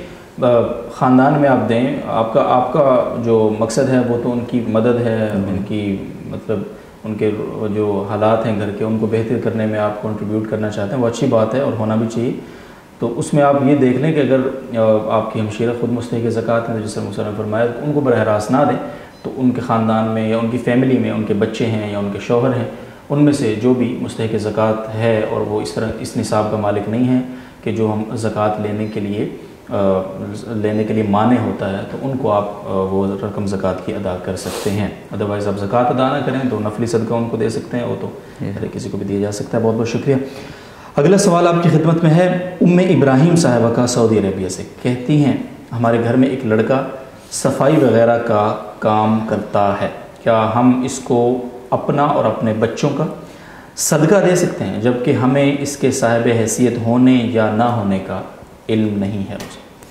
خاندان میں آپ دیں، آپ کا جو مقصد ہے وہ تو ان کی مدد ہے، ان کی مطلب ان کے جو حالات ہیں گھر کے ان کو بہتر کرنے میں آپ کنٹریبیوٹ کرنا چاہتے ہیں، وہ اچھی بات ہے اور ہونا بھی چاہیے۔ تو اس میں آپ یہ دیکھ لیں کہ اگر آپ کی ہمشیرہ خود مستحق زکوٰۃ ہیں جیسے مسلم فرمایا تو ان کو براہ راست نہ دیں، تو ان کے خاندان میں یا ان کی فیملی میں ان کے بچے ہیں یا ان کے شوہر ہیں، ان میں سے جو بھی مستحق زکوٰۃ ہے اور وہ اس نصاب کا مالک نہیں ہے کہ جو ہم زکوٰۃ لینے کے لیے مانع ہوتا ہے، تو ان کو آپ وہ رقم زکوٰۃ کی ادا کر سکتے ہیں۔ ادروائز آپ زکوٰۃ ادا نہ کریں تو نفلی صدقہ ان کو دے سکتے ہیں، وہ تو ہر کسی کو بھی دیا جا سکتا ہے۔ بہت بہت شکریہ۔ اگلا سوال آپ کی خدمت میں ہے ابراہیم صاحبہ کا، سعودی عربیہ سے، کہتی ہیں ہمارے گھر میں ایک لڑکا صفائی وغیرہ کا کام کرتا ہے، کیا ہم اس کو اپنا اور اپنے بچوں کا صدقہ دے سکتے ہیں جبکہ ہمیں اس کے صاحب حیثیت ہونے یا نہ ہونے کا علم نہیں ہے؟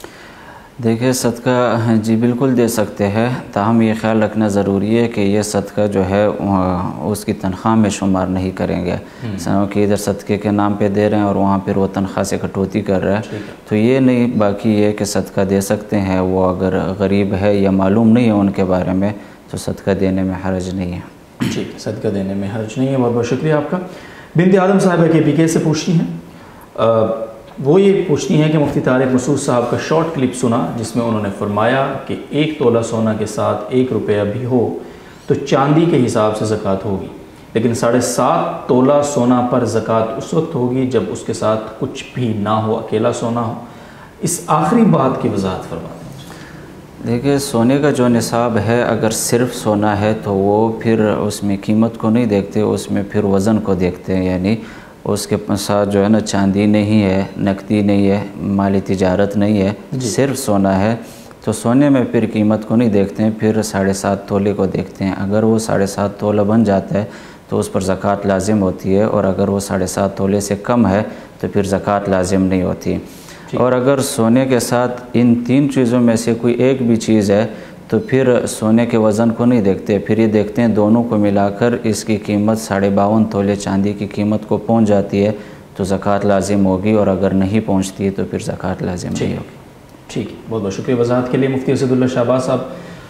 دیکھیں صدقہ جی بالکل دے سکتے ہیں، تاہم یہ خیال رکھنا ضروری ہے کہ یہ صدقہ جو ہے اس کی تنخواہ میں شمار نہیں کریں گے، کہ ادھر صدقے کے نام پہ دے رہے ہیں اور وہاں پھر وہ تنخواہ سے کٹوتی کر رہا ہے، تو یہ نہیں۔ باقی یہ کہ صدقہ دے سکتے ہیں، وہ اگر غریب ہے یا معلوم نہیں ہے ان کے بارے میں تو صدقہ دینے میں حرج نہیں ہے۔ ٹھیک ہے، صدقہ دینے میں حرج نہیں ہے۔ بہت بہت شکریہ آپ کا۔ بنت آدم صاحبہ کے PK سے پوچھتی ہیں، وہ یہ پوچھتی ہیں کہ مفتی طارق مسعود صاحب کا شارٹ کلپ سنا جس میں انہوں نے فرمایا کہ 1 تولہ سونا کے ساتھ 1 روپیہ بھی ہو تو چاندی کے حساب سے زکوٰۃ ہوگی، لیکن 7.5 تولہ سونا پر زکوٰۃ اس وقت ہوگی جب اس کے ساتھ کچھ بھی نہ ہو، اکیلا سونا ہو۔ اس آخری بات کی وضاحت فرما دیں۔ دیکھیں سونے کا جو نصاب ہے اگر صرف سونا ہے تو وہ پھر اس میں قیمت کو نہیں دیکھتے، اس میں پھر وزن کو دیکھتے ہیں، یعنی اس کے ساتھ جو ہے نا چاندی نہیں ہے، نقدی نہیں ہے، مالی تجارت نہیں ہے، صرف سونا ہے، تو سونے میں پھر قیمت کو نہیں دیکھتے ہیں، پھر 7.5 تولے کو دیکھتے ہیں۔ اگر وہ 7.5 تولہ بن جاتا ہے تو اس پر زکوٰۃ لازم ہوتی ہے، اور اگر وہ 7.5 تولے سے کم ہے تو پھر زکوٰۃ لازم نہیں ہوتی۔ اور اگر سونے کے ساتھ ان 3 چیزوں میں سے کوئی ایک بھی چیز ہے تو پھر سونے کے وزن کو نہیں دیکھتے، پھر یہ دیکھتے ہیں دونوں کو ملا کر اس کی قیمت 52.5 تولے چاندی کی قیمت کو پہنچ جاتی ہے تو زکوٰۃ لازم ہوگی، اور اگر نہیں پہنچتی ہے تو پھر زکوٰۃ لازم نہیں ہوگی۔ ٹھیک ہے، بہت بہت شکریہ وضاحت کے لیے مفتی اسد اللہ شہباز صاحب۔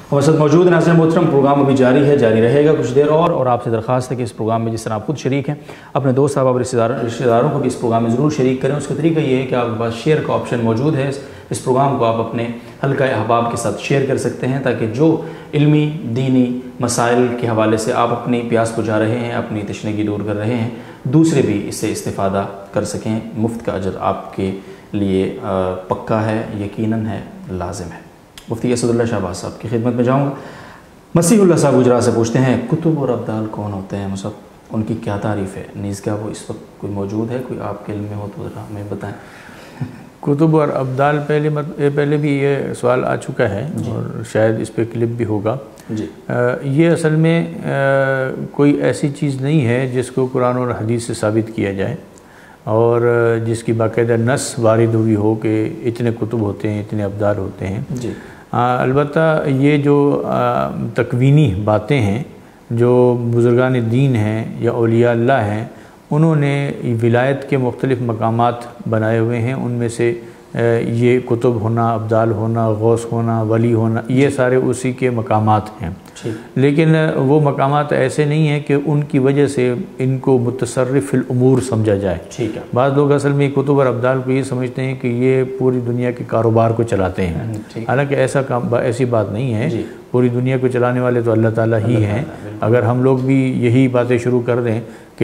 हमारे साथ मौजूद हैं नाज़रीन मोहतरम। प्रोग्राम अभी जारी है, जारी रहेगा कुछ देर और आपसे दरख्वास्त है कि इस प्रोग्राम में जिस तरह आप खुद शरीक हैं अपने दोस्त अहबाब रिश्तेदारों को भी इस प्रोग्राम में ज़रूर शरीक करें। उसका तरीका ये है कि आपके पास शेयर का ऑप्शन मौजूद है। इस प्रोग्राम को आप अपने हल्का अहबाब के साथ शेयर कर सकते हैं ताकि जो इल्मी दीनी मसाइल के हवाले से आप अपनी प्यास बुझा रहे हैं, अपनी तशनगी दूर कर रहे हैं, दूसरे भी इससे इस्तिफ़ादा कर सकें। मुफ्त का अजर आपके लिए पक्का है, यकीनन है, लाजिम है। मुफ्ती असदुल्लाह शाहबाज साहब की खिदमत में जाऊँगा। मसीहुल्लाह साहब गुजरात से पूछते हैं कुतुब और अब्दाल कौन होते हैं, मतलब उनकी क्या तारीफ़ है, नीज़ क्या वो इस वक्त कोई मौजूद है, कोई आपके इल्म में हो तो ज़रा हमें बताएं। कुतुब और अब्दाल पहले भी ये सवाल आ चुका है और शायद इस पर क्लिप भी होगा जी। ये असल में कोई ऐसी चीज़ नहीं है जिसको कुरान और हदीस से साबित किया जाए और जिसकी बाकायदा नस वारिद हुई हो कि इतने कुतुब होते हैं, इतने अब्दाल होते हैं जी। अलबत्ता ये जो तकवीनी बातें हैं जो बुज़ुर्गान दीन हैं या औलिया अल्लाह हैं, उन्होंने विलायत के मुख्तलिफ़ मकामात बनाए हुए हैं। उनमें से ये कुतुब होना, अब्दाल होना, गौस होना, वली होना, ये सारे उसी के मकामात हैं। लेकिन वो मकामात ऐसे नहीं हैं कि उनकी वजह से इनको मुतसर्रिफ़ फिल उमूर समझा जाए। ठीक है। बाद लोग असल में कुतुब और अब्दाल को ये समझते हैं कि ये पूरी दुनिया के कारोबार को चलाते हैं, हालांकि ऐसी बात नहीं है। पूरी दुनिया को चलाने वाले तो अल्लाह ताला ही हैं। अगर हम लोग भी यही बातें शुरू कर दें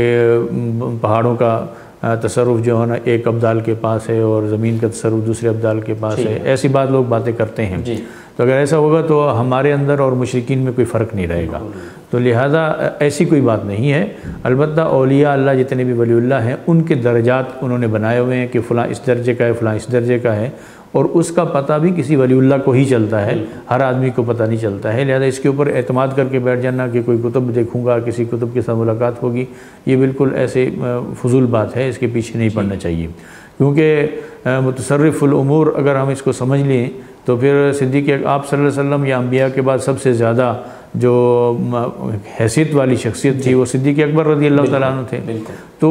कि पहाड़ों का तसर्रुफ़ जो है ना एक अब्दाल के पास है और ज़मीन का तसर्रुफ़ दूसरे अब्दाल के पास है, ऐसी बात लोग बातें करते हैं। तो अगर ऐसा होगा तो हमारे अंदर और मुशरिकीन में कोई फ़र्क नहीं रहेगा। तो लिहाजा ऐसी कोई बात नहीं है। अलबत्ता औलिया अल्लाह जितने भी वलीउल्लाह हैं उनके दर्जात उन्होंने बनाए हुए हैं कि फ़लाँ इस दर्जे का है, फ़लाँ इस दर्जे का है, और उसका पता भी किसी वलीउल्लाह को ही चलता है, हर आदमी को पता नहीं चलता है। लिहाजा इसके ऊपर एतमाद करके बैठ जाना कि कोई कुतुब देखूंगा, किसी कुतुब के साथ मुलाकात होगी, ये बिल्कुल ऐसे फजूल बात है, इसके पीछे नहीं पड़ना चाहिए। क्योंकि मुतसर्रिफ़ुल उमूर अगर हम इसको समझ लें तो फिर सिद्दीक़ आप सल्लल्लाहु अलैहि वसल्लम या अंबिया के बाद सबसे ज़्यादा जो हैसियत वाली शख्सियत थी वो सिद्दीक़ अकबर रज़ियल्लाहु तआला अन्हु थे। तो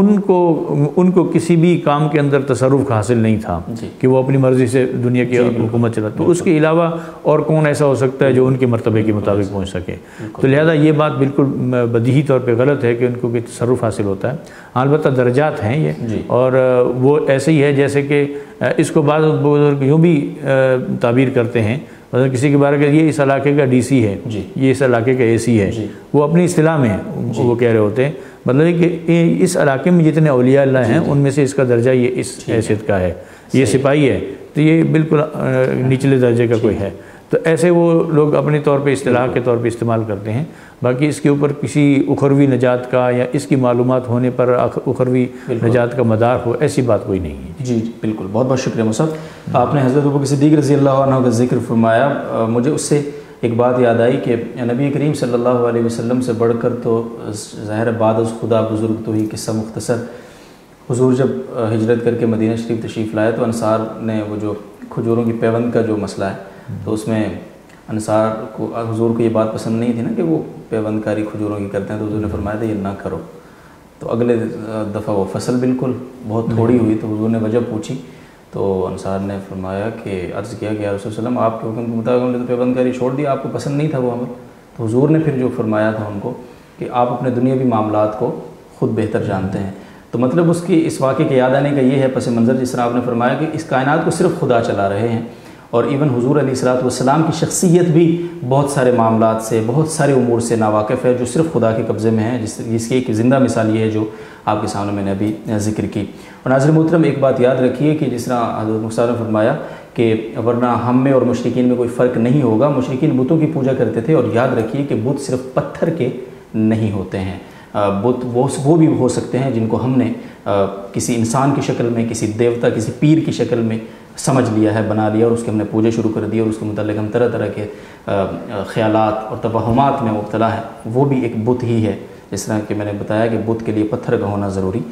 उनको किसी भी काम के अंदर तसर्रुफ़ हासिल नहीं था कि वो अपनी मर्ज़ी से दुनिया की हुकूमत चला। तो उसके अलावा और कौन ऐसा हो सकता है जो उनके मर्तबे के मुताबिक पहुँच सके। तो लिहाजा ये बात बिल्कुल बदीही तौर पर गलत है कि उनको कोई तसर्रुफ़ हासिल होता है। अलबत्ता दर्जात हैं ये, और वो ऐसे ही है जैसे कि इसको बाद बुजुर्ग यूँ भी ताबीर करते हैं, मतलब किसी के बारे में ये इस इलाके का डीसी है, ये इस इलाके का एसी है, वो अपनी इस्तिलाह में वो कह रहे होते हैं, मतलब कि इस इलाके में जितने औलिया अल्लाह हैं उनमें से इसका दर्जा ये इस हैसियत का है, ये सिपाही है तो ये बिल्कुल निचले दर्जे का कोई है। तो ऐसे वो लोग अपने तौर पे इस्तिलाह के तौर पे इस्तेमाल करते हैं। बाकी इसके ऊपर किसी उखरवी नजात का या इसकी मालूमात होने पर उखरवी नजात का मदार हो, ऐसी बात कोई नहीं है। जी बिल्कुल, बहुत बहुत शुक्रिया मुसफ़। आपने हज़रत अबू बकर सिद्दीक़ रज़ियल्लाहु अन्हु का जिक्र फरमाया, मुझे उससे एक बात याद आई कि नबी करीम सल्लल्लाहु अलैहि वसल्लम से बढ़कर तो ज़ाहिर बाद खुदा बुज़ुर्ग तो ही किस्सा मुख्तसर। हुज़ूर जब हिजरत करके मदीना शरीफ तशरीफ़ लाए तो अंसार ने वो जो खजूरों की पैबंद का जो मसला है, तो उसमें अंसार को हुज़ूर को ये बात पसंद नहीं थी ना कि वो पैबंदकारी खजूरों की करते हैं, तो हुज़ूर ने फरमाया था ये ना करो। तो अगले दफ़ा वो फसल बिल्कुल बहुत थोड़ी हुई तो हुज़ूर ने वजह पूछी, तो अंसार ने फरमाया कि अर्ज़ किया कि या रसूल सल्लम आपके हुक्म के मुताबिक हमने तो पैबंदकारी छोड़ दी, आपको पसंद नहीं था वो अमल। तो हुज़ूर ने फिर जो फरमाया था उनको कि आप अपने दुनियावी मामलात को ख़ुद बेहतर जानते हैं। तो मतलब उसकी इस वाक़े के याद आने का ये है पस मंज़र, जिस तरह आपने फरमाया कि इस कायनात को सिर्फ़ खुदा चला रहे हैं, और इवन हुज़ूर अलैहिस्सलातु वस्सलाम की शख्सियत भी बहुत सारे मामलात से, बहुत सारे उमूर से नावाकिफ़ है जो सिर्फ़ खुदा के कब्ज़े में है, जिसकी एक ज़िंदा मिसाल ये है जो आपके सामने मैंने अभी ज़िक्र की। और नाज़रीन मोहतरम, एक बात याद रखिए कि जिस तरह हज़रत मुख्तार ने फरमाया कि वरना हम में और मुशरिकीन में कोई फ़र्क नहीं होगा। मुशरिकीन बुतों की पूजा करते थे, और याद रखिए कि बुत सिर्फ़ पत्थर के नहीं होते हैं, बुत वो भी हो सकते हैं जिनको हमने किसी इंसान की शक्ल में, किसी देवता, किसी पीर की शक्ल में समझ लिया है, बना लिया, और उसके हमने पूजा शुरू कर दी, और उसके मुतालिक हम तरह तरह के ख़यालात और तवहमात में मुब्तला है। वो भी एक बुत ही है। जिस तरह कि मैंने बताया कि बुत के लिए पत्थर का होना ज़रूरी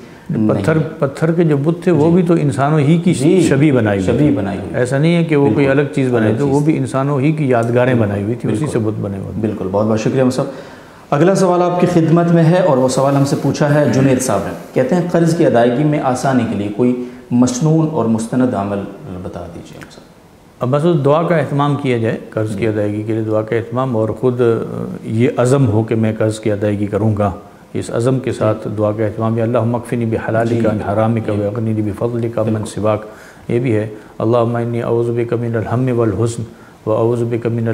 पत्थर के जो बुत थे वो भी तो इंसानों ही की छवि बनाई हुई, ऐसा नहीं है कि वो कोई अलग चीज़ बनाई, तो वो भी इंसानों ही की यादगारें बनाई हुई थी, उसी से बुत बने हुए। बिल्कुल, बहुत बहुत शुक्रिया मुसफ़। अगला सवाल आपकी खिदमत में है, और वो सवाल हमसे पूछा है जुनैद साहब ने। कहते हैं कर्ज़ की अदायगी में आसानी के लिए कोई मसनून और मुस्तनद अमल बता दीजिए मुसफ़। اب بس اس دعا کا اہتمام کیا جائے، قرض کی ادائیگی کے لیے دعا کا اہتمام، اور خود یہ عزم ہو کہ میں قرض کی ادائیگی کروں گا، اس عزم کے ساتھ دعا کا اہتمام. اللہم اکفنی بحلالک عن حرامک واغننی بفضلک عمن سواک. یہ بھی ہے اللہم انی اعوذ بک من الہم والحزن واعوذ بک من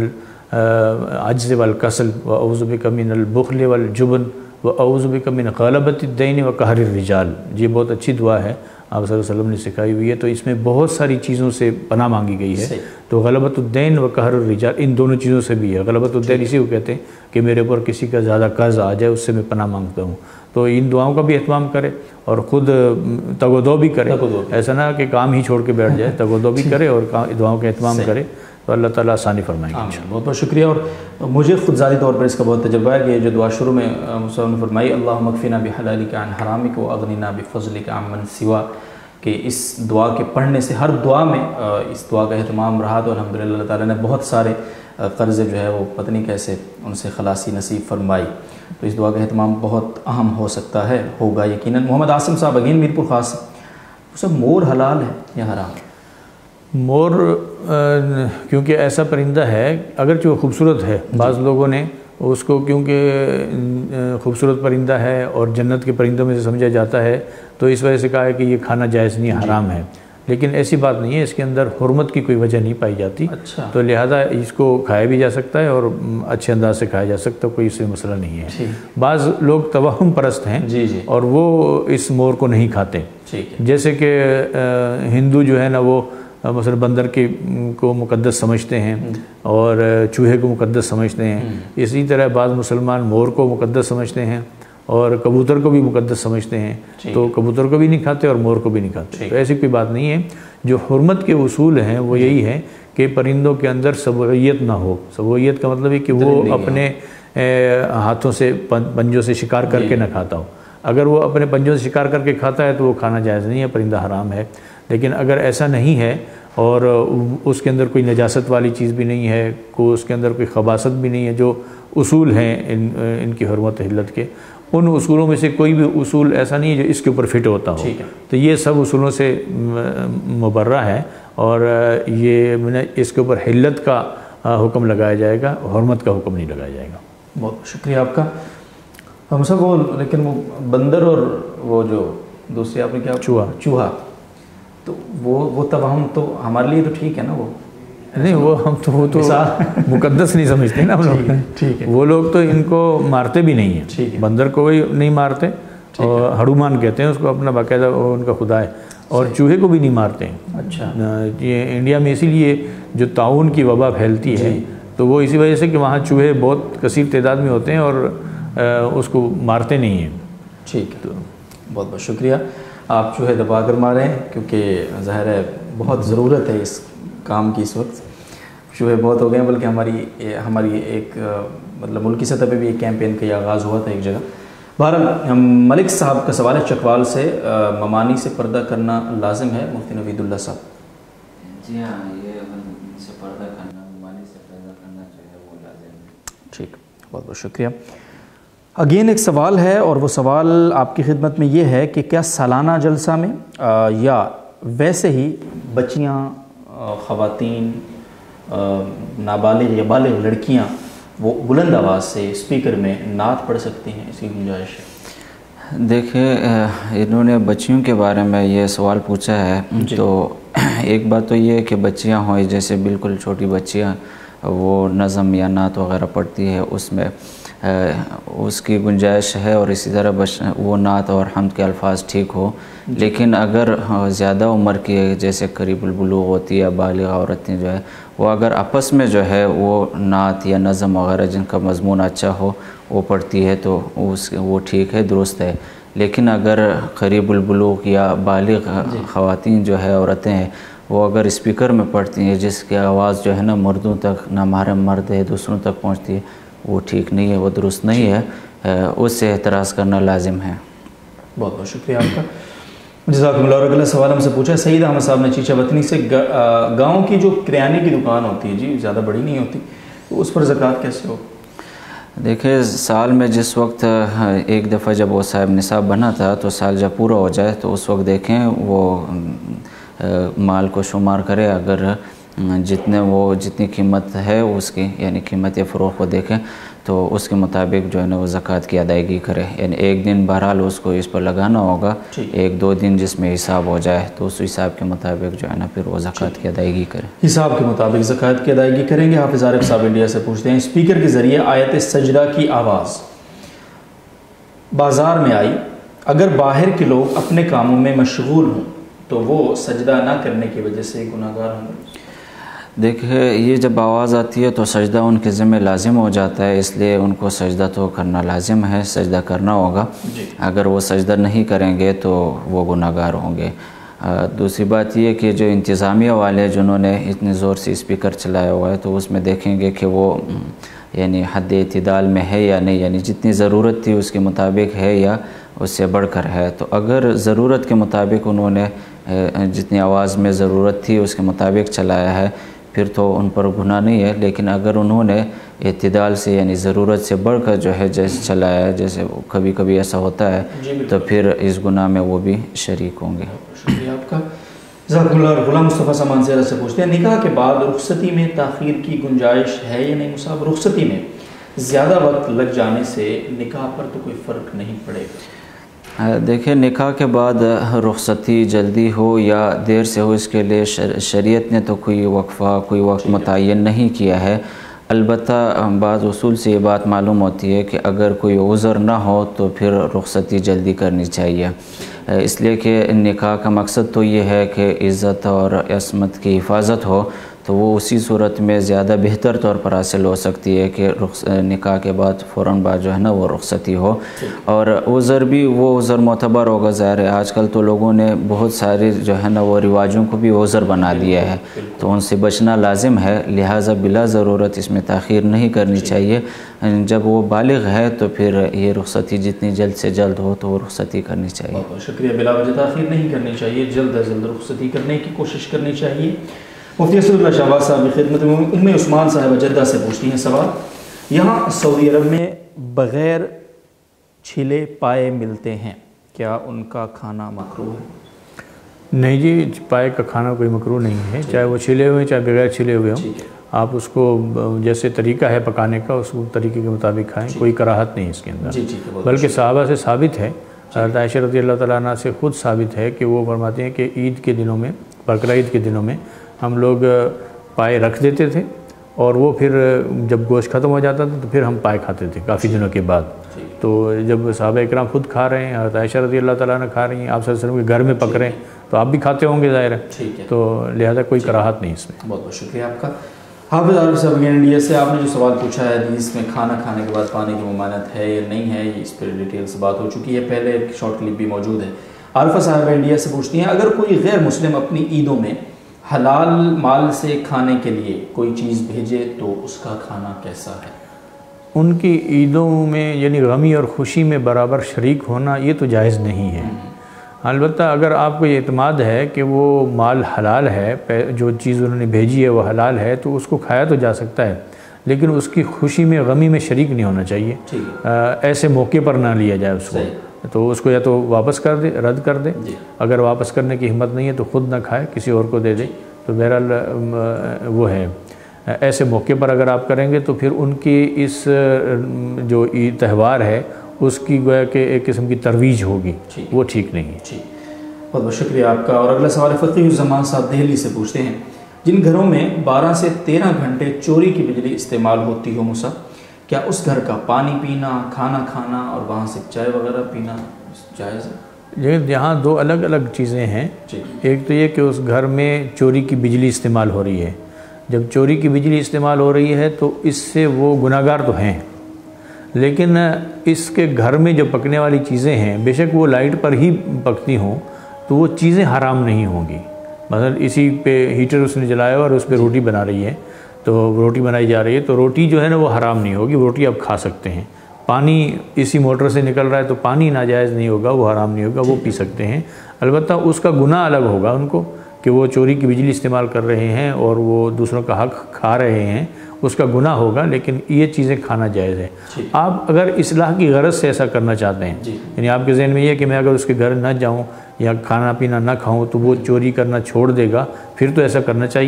العجز والکسل واعوذ بک من البخل والجبن واعوذ بک من غلبۃ الدین وقہر الرجال. یہ بہت اچھی دعا ہے، آپ صلی اللہ علیہ وسلم نے سکھائی ہوئی ہے. تو اس میں بہت ساری چیزوں سے پناہ مانگی گئی ہے. تو غلبۃ الدین و قہر الرجال ان دونوں چیزوں سے بھی ہے. غلبۃ الدین اسی کو کہتے ہیں کہ میرے اوپر کسی کا زیادہ قرض آ جائے، اس سے میں پناہ مانگتا ہوں. تو ان دعاؤں کا بھی اہتمام کرے اور خود تگ و دو بھی کرے. ایسا نہ کہ کام ہی چھوڑ کے بیٹھ جائے، تگ و دو بھی کرے اور دعاؤں کا اہتمام کرے، تو اللہ تعالیٰ آسانی فرمائیں گے. بہت بہت شکریہ. اور مجھے خود ذاتی طور پر اس کا بہت تجربہ ہے کہ یہ جو دعا شروع میں مصطفیٰ نے فرمائی اللہم اکفنا بحلالک عن حرامک واغننا بفضلک عمن سواک، کہ اس دعا کے پڑھنے سے ہر دعا میں اس دعا کا اہتمام رہا. تو الحمدللہ اللہ تعالیٰ نے بہت سارے قرض جو ہے وہ پتہ نہیں کیسے ان سے خلاصی نصیب فرمائی. تو اس دعا کا اہتمام بہت اہم ہو سکتا ہے، ہوگا یقیناً. محمد عاصم صاحب اگین میرپور خاص، سب مور حلال ہے یا حرام؟ مور کیونکہ ایسا پرندہ ہے اگرچہ وہ خوبصورت ہے، بعض لوگوں نے اس کو کیونکہ خوبصورت پرندہ ہے اور جنت کے پرندوں میں سے سمجھا جاتا ہے تو اس وجہ سے کہا ہے کہ یہ کھانا جائز نہیں، حرام ہے. لیکن ایسی بات نہیں ہے، اس کے اندر حرمت کی کوئی وجہ نہیں پائی جاتی. اچھا. تو لہذا اس کو کھایا بھی جا سکتا ہے اور اچھے انداز سے کھایا جا سکتا ہے، کوئی اس سے مسئلہ نہیں ہے. بعض لوگ توہم پرست ہیں اور وہ اس مور کو نہیں کھاتے. جیسے کہ ہندو جو ہے نا وہ مثلا بندر کو مقدس سمجھتے ہیں اور چوہے کو مقدس سمجھتے ہیں. اسی طرح بعض مسلمان مور کو مقدس سمجھتے ہیں اور کبوتر کو بھی مقدس سمجھتے ہیں. تو کبوتر کو بھی نہیں کھاتے اور مور کو بھی نہیں کھاتے. تو ایسی کوئی بات نہیں ہے. جو حرمت کے اصول ہیں وہ یہی ہے کہ پرندوں کے اندر سبوعیت نہ ہو. سبوعیت کا مطلب ہے کہ وہ اپنے ہاتھوں سے پنجوں سے شکار کر کے نہ کھاتا ہو. اگر وہ اپنے پنجوں سے شکار کر کے کھاتا ہے تو وہ کھانا جائز نہیں ہے، پرندہ حرام ہے. لیکن اگر ایسا نہیں ہے اور اس کے اندر کوئی نجاست والی چیز بھی نہیں ہے، اس کے اندر کوئی خباثت بھی نہیں ہے، جو اصول ہیں ان کی حرمت حلت کے، ان اصولوں میں سے کوئی بھی اصول ایسا نہیں ہے جو اس کے اوپر فٹ ہوتا ہو. تو یہ سب اصولوں سے مبرہ ہے اور یہ اس کے اوپر حلت کا حکم لگایا جائے گا، حرمت کا حکم نہیں لگایا جائے گا. بہت شکریہ آپ کا. ہم سب وہ لیکن وہ بندر اور وہ جو دوسری آپ نے کیا چوہا، تو وہ توہم تو ہمارے لیے تو ٹھیک ہے نا؟ وہ نہیں، وہ ہم تو وہ تو مقدس نہیں سمجھتے نا ہم لوگ. ٹھیک ہے. وہ لوگ تو ان کو مارتے بھی نہیں ہیں. بندر کو بھی نہیں مارتے اور ہڑومان کہتے ہیں اس کو، اپنا باقاعدہ ان کا خدا ہے. اور چوہے کو بھی نہیں مارتے ہیں. اچھا. یہ انڈیا میں اسی لیے جو طاعون کی وبا پھیلتی ہے تو وہ اسی وجہ سے کہ وہاں چوہے بہت کثیر تعداد میں ہوتے ہیں اور اس کو مارتے نہیں ہیں. ٹھیک ہے. تو بہت بہت شکریہ. آپ چوہے دبا کر ماریں کیونکہ ظاہر ہے بہت ضرورت ہے اس کام کی. اس وقت چوہے بہت ہو گئے ہیں، بلکہ ہماری ایک مطلب ملکی سطح پہ بھی ایک کیمپین کا اغاز ہوا تھا ایک جگہ. بہرحال ملک صاحب کا سوال ہے چکوال سے، ممانی سے پردہ کرنا لازم ہے؟ مفتی نوید اللہ صاحب. جی ہاں، یہ سے پردہ کرنا، ممانی سے پردہ کرنا جو ہے وہ لازم ہے. ٹھیک، بہت بہت شکریہ. اگین ایک سوال ہے اور وہ سوال آپ کی خدمت میں یہ ہے کہ کیا سالانہ جلسہ میں یا ویسے ہی بچیاں، خواتین، نابالغ یا بالغ لڑکیاں وہ بلند آواز سے اسپیکر میں نعت پڑھ سکتی ہیں؟ اس کی گنجائش ہے؟ دیکھیں، انہوں نے بچیوں کے بارے میں یہ سوال پوچھا ہے. تو ایک بات تو یہ ہے کہ بچیاں ہوں، جیسے بالکل چھوٹی بچیاں وہ نظم یا نعت وغیرہ پڑھتی ہے، اس میں اس کی گنجائش ہے، اور اسی طرح وہ نعت اور حمد کے الفاظ ٹھیک ہو. لیکن اگر زیادہ عمر کی جیسے قریب البلوغ ہوتی ہے یا بالغ عورتیں جو ہے وہ اگر آپس میں جو ہے وہ نعت یا نظم وغیرہ جن کا مضمون اچھا ہو وہ پڑھتی ہے تو وہ ٹھیک ہے، درست ہے. لیکن اگر قریب البلوغ یا بالغ خواتین جو ہے عورتیں ہیں وہ اگر اسپیکر میں پڑھتی ہیں جس کی آواز جو ہے نا مردوں تک، نامحرم مرد ہے دوسروں تک پہنچتی ہے، وہ ٹھیک نہیں ہے، وہ درست نہیں ہے. اس سے اعتراض کرنا لازم ہے. بہت بہت شکریہ آپ کا. جزاکم اللہ. اور اگلا سوال ہم سے پوچھا سعید احمد صاحب نے چیچا وطنی سے، گاؤں کی جو کریانے کی دکان ہوتی ہے جی، زیادہ بڑی نہیں ہوتی، تو اس پر زکوٰۃ کیسے ہو؟ دیکھیں، سال میں جس وقت ایک دفعہ جب وہ صاحب نصاب بنا تھا تو سال جب پورا ہو جائے تو اس وقت دیکھیں وہ مال کو شمار کرے. اگر جتنی قیمت ہے اس کی، یعنی قیمت فروخت کو دیکھیں تو اس کے مطابق جو ہے نا وہ زکوٰۃ کی ادائیگی کرے. یعنی ایک دن بہرحال اس کو اس پر لگانا ہوگا، 1-2 دن جس میں حساب ہو جائے تو اس حساب کے مطابق جو ہے نا پھر وہ زکوٰۃ کی ادائیگی کرے. حساب کے مطابق زکوٰۃ کی ادائیگی کریں گے. حافظ عارف صاحب انڈیا سے پوچھتے ہیں، اسپیکر کے ذریعے آیت سجدہ کی آواز بازار میں آئی، اگر باہر کے لوگ اپنے کاموں میں مشغول ہوں تو وہ سجدہ نہ کرنے کی وجہ سے گناہ گار ہوں گے؟ دیکھیں یہ جب آواز آتی ہے تو سجدہ ان کے ذمہ لازم ہو جاتا ہے، اس لیے ان کو سجدہ تو کرنا لازم ہے، سجدہ کرنا ہوگا. اگر وہ سجدہ نہیں کریں گے تو وہ گناہ گار ہوں گے. دوسری بات یہ کہ جو انتظامیہ والے جنہوں نے اتنے زور سے اسپیکر چلایا ہوا ہے تو اس میں دیکھیں گے کہ وہ یعنی حد اعتدال میں ہے یا نہیں، یعنی جتنی ضرورت تھی اس کے مطابق ہے یا اس سے بڑھ کر ہے. تو اگر ضرورت کے مطابق انہوں نے جتنی آواز میں ضرورت تھی اس کے مطابق چلایا ہے پھر تو ان پر گناہ نہیں ہے. لیکن اگر انہوں نے اعتدال سے یعنی ضرورت سے بڑھ کر جو ہے جیسے چلایا ہے، جیسے کبھی کبھی ایسا ہوتا ہے، تو پھر اس گناہ میں وہ بھی شریک ہوں گے. شکریہ آپ کا. جزاکم اللہ. غلام مصطفیٰ سامان زیرہ سے پوچھتے ہیں، نکاح کے بعد رخصتی میں تاخیر کی گنجائش ہے یا نہیں مصعب؟ رخصتی میں زیادہ وقت لگ جانے سے نکاح پر تو کوئی فرق نہیں پڑے گا؟ دیکھیں نکاح کے بعد رخصتی جلدی ہو یا دیر سے ہو، اس کے لیے شریعت نے تو کوئی وقفہ کوئی وقت متعین نہیں کیا ہے. البتہ بعض اصول سے یہ بات معلوم ہوتی ہے کہ اگر کوئی عذر نہ ہو تو پھر رخصتی جلدی کرنی چاہیے، اس لیے کہ نکاح کا مقصد تو یہ ہے کہ عزت اور عصمت کی حفاظت ہو، تو وہ اسی صورت میں زیادہ بہتر طور پر حاصل ہو سکتی ہے کہ نکاح کے بعد فوراً بعد جو ہے نا وہ رخصتی ہو. اور عذر بھی وہ عذر معتبر ہوگا. ظاہر ہے آج کل تو لوگوں نے بہت سارے جو ہے نا وہ رواجوں کو بھی عذر بنا دیا ہے، تو ان سے بچنا لازم ہے. لہٰذا بلا ضرورت اس میں تاخیر نہیں کرنی چاہیے. جب وہ بالغ ہے تو پھر یہ رخصتی جتنی جلد سے جلد ہو تو وہ رخصتی کرنی چاہیے. بہت شکریہ. بلا وجہ تاخیر نہیں کرنی چاہیے، جلد از جلد رخصتی کرنے کی کوشش کرنی چاہیے. مفتی اسد اللہ شہباز صاحب کی خدمت میں ام عثمان صاحبہ جدہ سے پوچھتی ہیں سوال، یہاں سعودی عرب میں بغیر چھلے پائے ملتے ہیں، کیا ان کا کھانا مکروہ ہے؟ نہیں جی، پائے کا کھانا کوئی مکروہ نہیں ہے، چاہے وہ چھلے ہوئے چاہے بغیر چھلے ہوئے ہوں. آپ اس کو جیسے طریقہ ہے پکانے کا اس طریقے کے مطابق کھائیں، کوئی کراہت نہیں اس کے اندر. بلکہ صحابہ سے ثابت ہے، حضرت عائشہ رضی اللہ تعالیٰ عنہ سے خود ثابت ہے کہ وہ فرماتے ہیں کہ عید کے دنوں میں، بقرعید کے دنوں میں ہم لوگ پائے رکھ دیتے تھے اور وہ پھر جب گوشت ختم ہو جاتا تھا تو پھر ہم پائے کھاتے تھے کافی دنوں کے بعد. تو جب صحابہ اکرام خود کھا رہے ہیں، حضرت عائشہ رضی اللہ تعالیٰ عنہ کھا رہی ہیں، آپ صلی اللہ علیہ وسلم کے گھر میں پک رہے ہیں، تو آپ بھی کھاتے ہوں گے ظاہر ہے، تو لہذا کوئی کراہت نہیں اس میں. بہت بہت شکریہ آپ کا. حافظ عارف صاحب انڈیا سے آپ نے جو سوال پوچھا ہے حدیث میں کھانا کھانے کے بعد پانی کی ممانعت ہے یا نہیں ہے، اس پر ڈیٹیل سے بات ہو چکی ہے، پہلے ایک شارٹ کلپ بھی موجود ہے. عارفہ صاحب انڈیا سے پوچھتی ہیں، اگر کوئی غیر مسلم اپنی عیدوں میں حلال مال سے کھانے کے لیے کوئی چیز بھیجے تو اس کا کھانا کیسا ہے؟ ان کی عیدوں میں یعنی غمی اور خوشی میں برابر شریک ہونا یہ تو جائز نہیں ہے. البتہ اگر آپ کو یہ اعتماد ہے کہ وہ مال حلال ہے، جو چیز انہوں نے بھیجی ہے وہ حلال ہے، تو اس کو کھایا تو جا سکتا ہے، لیکن اس کی خوشی میں غمی میں شریک نہیں ہونا چاہیے. ایسے موقع پر نہ لیا جائے اس کو، تو اس کو یا تو واپس کر دے، رد کر دے. اگر واپس کرنے کی ہمت نہیں ہے تو خود نہ کھائے، کسی اور کو دے دے. تو بہرحال وہ ہے، ایسے موقع پر اگر آپ کریں گے تو پھر ان کی اس جو عید تہوار ہے اس کی گویا کہ ایک قسم کی ترویج ہوگی، وہ ٹھیک نہیں ہے. بہت بہت شکریہ آپ کا. اور اگلا سوال فقی الزمان صاحب دہلی سے پوچھتے ہیں، جن گھروں میں 12 سے 13 گھنٹے چوری کی بجلی استعمال ہوتی ہو موسیٰ، کیا اس گھر کا پانی پینا، کھانا کھانا اور وہاں سے چائے وغیرہ پینا جائز ہے؟ یہاں دو الگ الگ چیزیں ہیں. ایک تو یہ کہ اس گھر میں چوری کی بجلی استعمال ہو رہی ہے. جب چوری کی بجلی استعمال ہو رہی ہے تو اس سے وہ گناہگار تو ہیں، لیکن اس کے گھر میں جو پکنے والی چیزیں ہیں بے شک وہ لائٹ پر ہی پکتی ہوں تو وہ چیزیں حرام نہیں ہوں گی. مثلا اسی پہ ہیٹر اس نے جلایا اور اس پہ روٹی بنا رہی ہے، تو روٹی بنائی جا رہی ہے، تو روٹی جو ہے نا وہ حرام نہیں ہوگی، روٹی آپ کھا سکتے ہیں. پانی اسی موٹر سے نکل رہا ہے تو پانی ناجائز نہیں ہوگا، وہ حرام نہیں ہوگا، وہ پی سکتے ہیں. البتہ اس کا گناہ الگ ہوگا ان کو کہ وہ چوری کی بجلی استعمال کر رہے ہیں اور وہ دوسروں کا حق کھا رہے ہیں، اس کا گناہ ہوگا، لیکن یہ چیزیں کھانا جائز ہے. آپ اگر اصلاح کی غرض سے ایسا کرنا چاہتے ہیں، یعنی آپ کے ذہن میں یہ ہے کہ میں اگر اس کے گھر نہ جاؤں یا کھانا پینا نہ کھاؤں تو وہ چوری کرنا چھوڑ دے گا، پھر تو ایسا کرنا چاہیے.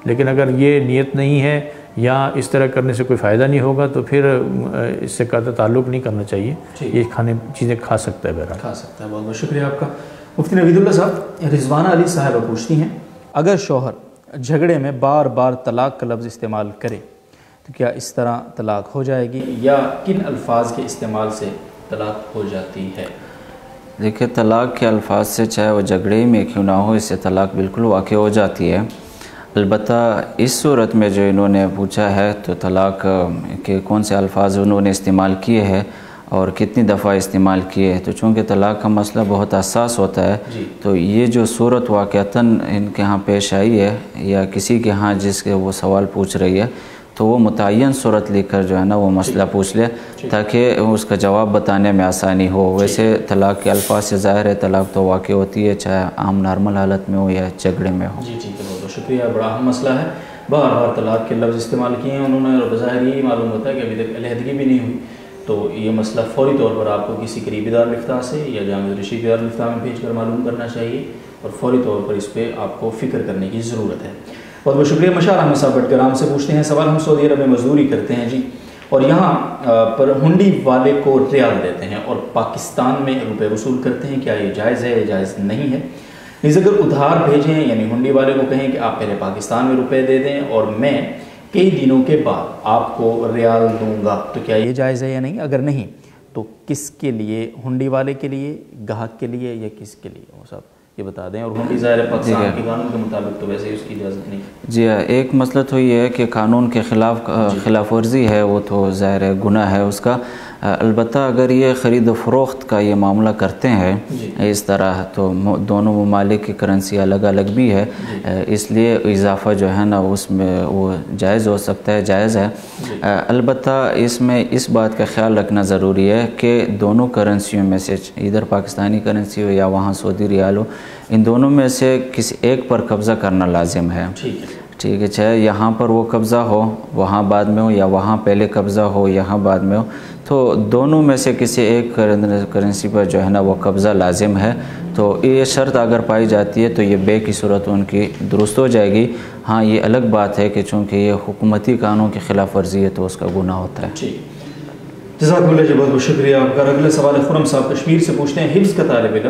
لیکن اگر یہ نیت نہیں ہے یا اس طرح کرنے سے کوئی فائدہ نہیں ہوگا تو پھر اس سے قطع تعلق نہیں کرنا چاہیے. یہ چیزیں کھا سکتا ہے، بہرحال کھا سکتا ہے. بہت بہت شکریہ آپ کا. مفتی نوید اللہ صاحب، رضوانہ علی صاحبہ پوچھتی ہیں اگر شوہر جھگڑے میں بار بار طلاق کا لفظ استعمال کرے تو کیا اس طرح طلاق ہو جائے گی، یا کن الفاظ کے استعمال سے طلاق ہو جاتی ہے؟ دیکھیں، طلاق کے الفاظ سے چاہے وہ جھگڑے میں کیوں نہ ہو، اس سے طلاق بالکل واقع ہو جاتی ہے. البتہ اس صورت میں جو انہوں نے پوچھا ہے تو طلاق کے کون سے الفاظ انہوں نے استعمال کیے ہیں اور کتنی دفعہ استعمال کیے ہیں، تو چونکہ طلاق کا مسئلہ بہت حساس ہوتا ہے تو یہ جو صورت واقعتاً ان کے ہاں پیش آئی ہے یا کسی کے ہاں جس کے وہ سوال پوچھ رہی ہے تو وہ متعین صورت لکھ کر جو ہے نا وہ مسئلہ پوچھ لے تاکہ اس کا جواب بتانے میں آسانی ہو. ویسے طلاق کے الفاظ سے ظاہر ہے طلاق تو واقع ہوتی ہے، چاہے عام نارمل حالت میں ہو یا جھگڑے میں ہو. جی بہت بہت شکریہ. بڑا اہم مسئلہ ہے، بار بار طلاق کے لفظ استعمال کیے ہیں انہوں نے اور بظاہر یہی معلوم ہوتا ہے کہ ابھی تک علیحدگی بھی نہیں ہوئی. تو یہ مسئلہ فوری طور پر آپ کو کسی قریبی دارالفتہ سے یا جامع رشید دارالفتہ میں بھیج کر معلوم کرنا چاہیے اور فوری طور پر اس پہ آپ کو فکر کرنے کی ضرورت ہے. بہت بہت شکریہ. مشال احمد صاحب بٹگرام سے پوچھتے ہیں سوال، ہم سعودی عرب میں مزدوری کرتے ہیں جی، اور یہاں پر ہنڈی والے کو ریال دیتے ہیں اور پاکستان میں روپے وصول کرتے ہیں، کیا یہ جائز ہے یا جائز نہیں ہے؟ نیز اگر ادھار بھیجیں یعنی ہنڈی والے کو کہیں کہ آپ پہلے پاکستان میں روپے دے دیں اور میں کئی دنوں کے بعد آپ کو ریال دوں گا، تو کیا یہ جائز ہے یا نہیں؟ اگر نہیں تو کس کے لیے، ہنڈی والے کے لیے، گاہک کے لیے، یا کس کے لیے؟ وہ صاحب یہ بتا دیں. اور ہنڈی ظاہر پاکستان کے قانون کے مطابق تو ویسے اس کی اجازت نہیں. جی ہاں، ایک مسئلہ تو یہ ہے کہ قانون کے خلاف ورزی ہے، وہ تو ظاہر ہے گناہ ہے اس کا. البتہ اگر یہ خرید و فروخت کا یہ معاملہ کرتے ہیں اس طرح تو دونوں ممالک کی کرنسی الگ الگ بھی ہے، اس لیے اضافہ جو ہے نا اس میں وہ جائز ہو سکتا ہے، جائز ہے. البتہ اس میں اس بات کا خیال رکھنا ضروری ہے کہ دونوں کرنسیوں میں سے ادھر پاکستانی کرنسی ہو یا وہاں سعودی ریال ہو، ان دونوں میں سے کسی ایک پر قبضہ کرنا لازم ہے. ٹھیک ہے، چاہے یہاں پر وہ قبضہ ہو وہاں بعد میں ہو یا وہاں پہلے قبضہ ہو یہاں بعد میں ہو، تو دونوں میں سے کسی ایک کرنسی پر جو ہے نا وہ قبضہ لازم ہے. تو یہ شرط اگر پائی جاتی ہے تو یہ بے کی صورت ان کی درست ہو جائے گی. ہاں یہ الگ بات ہے کہ چونکہ یہ حکومتی قانون کی خلاف ورزی ہے تو اس کا گناہ ہوتا ہے. جزاک اللہ جی، بہت بہت شکریہ آپ کا. اگلا سوال خرم صاحب کشمیر سے پوچھتے ہیں حفظ کا طالب علم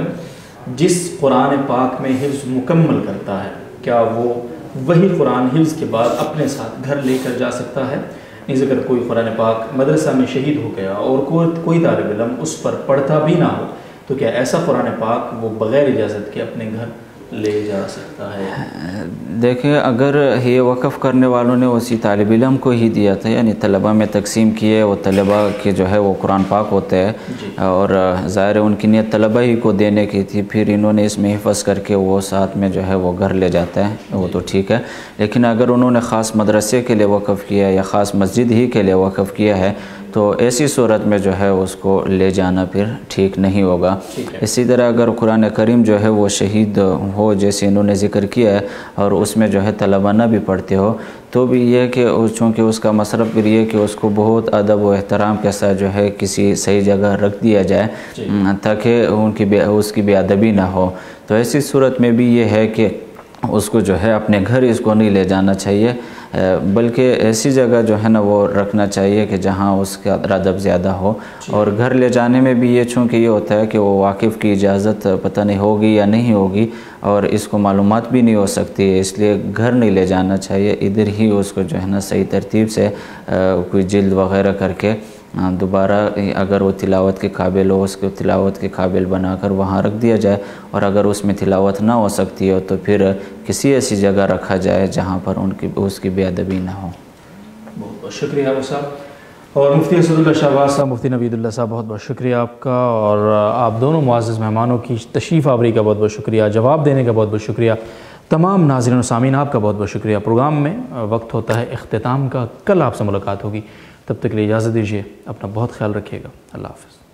جس قرآن پاک میں حفظ مکمل کرتا ہے، کیا وہ وہی قرآن حفظ کے بعد اپنے ساتھ گھر لے کر جا سکتا ہے؟ نیز اگر کوئی قرآن پاک مدرسہ میں شہید ہو گیا اور کوئی طالب علم اس پر پڑھتا بھی نہ ہو تو کیا ایسا قرآن پاک وہ بغیر اجازت کے اپنے گھر لے جا سکتا ہے؟ دیکھیں، اگر یہ وقف کرنے والوں نے اسی طالب علم کو ہی دیا تھا، یعنی طلبہ میں تقسیم کیے، وہ طلبہ کے جو ہے وہ قرآن پاک ہوتے ہیں اور ظاہر ان کی نیت طلبہ ہی کو دینے کی تھی، پھر انہوں نے اس میں حفظ کر کے وہ ساتھ میں جو ہے وہ گھر لے جاتا ہے، وہ تو ٹھیک ہے. لیکن اگر انہوں نے خاص مدرسے کے لیے وقف کیا یا خاص مسجد ہی کے لیے وقف کیا ہے تو ایسی صورت میں جو ہے اس کو لے جانا پھر ٹھیک نہیں ہوگا. اسی طرح اگر قرآن کریم جو ہے وہ شہید ہو جیسے انہوں نے ذکر کیا ہے اور اس میں جو ہے طلبہ نہ بھی پڑھتے ہو تو بھی یہ کہ چونکہ اس کا مصرف پھر یہ کہ اس کو بہت ادب و احترام کے ساتھ جو ہے کسی صحیح جگہ رکھ دیا جائے تاکہ اس کی بے ادبی نہ ہو. تو ایسی صورت میں بھی یہ ہے کہ اس کو جو ہے اپنے گھر اس کو نہیں لے جانا چاہیے بلکہ ایسی جگہ جو ہے نا وہ رکھنا چاہیے کہ جہاں اس کا ادب زیادہ ہو. اور گھر لے جانے میں بھی یہ چونکہ یہ ہوتا ہے کہ وہ واقف کی اجازت پتہ نہیں ہوگی یا نہیں ہوگی اور اس کو معلومات بھی نہیں ہو سکتی ہے، اس لیے گھر نہیں لے جانا چاہیے. ادھر ہی اس کو جو ہے نا صحیح ترتیب سے کوئی جلد وغیرہ کر کے دوبارہ اگر وہ تلاوت کے قابل ہو اس کو تلاوت کے قابل بنا کر وہاں رکھ دیا جائے، اور اگر اس میں تلاوت نہ ہو سکتی ہو تو پھر کسی ایسی جگہ رکھا جائے جہاں پر اس کی بے ادبی نہ ہو. بہت بہت شکریہ ابو صاحب. اور مفتی اسد اللہ شہباز صاحب، مفتی نوید اللہ صاحب، بہت بہت شکریہ آپ کا، اور آپ دونوں معزز مہمانوں کی تشریف آوری کا بہت بہت شکریہ، جواب دینے کا بہت بہت شکریہ. تمام ناظرین و سامعین آپ کا بہت بہت شکریہ. پروگرام میں وقت ہوتا ہے اختتام کا، کل آپ سے ملاقات ہوگی، تب تک کے لیے اجازت دیجیے، اپنا بہت خیال رکھیے گا. اللہ حافظ.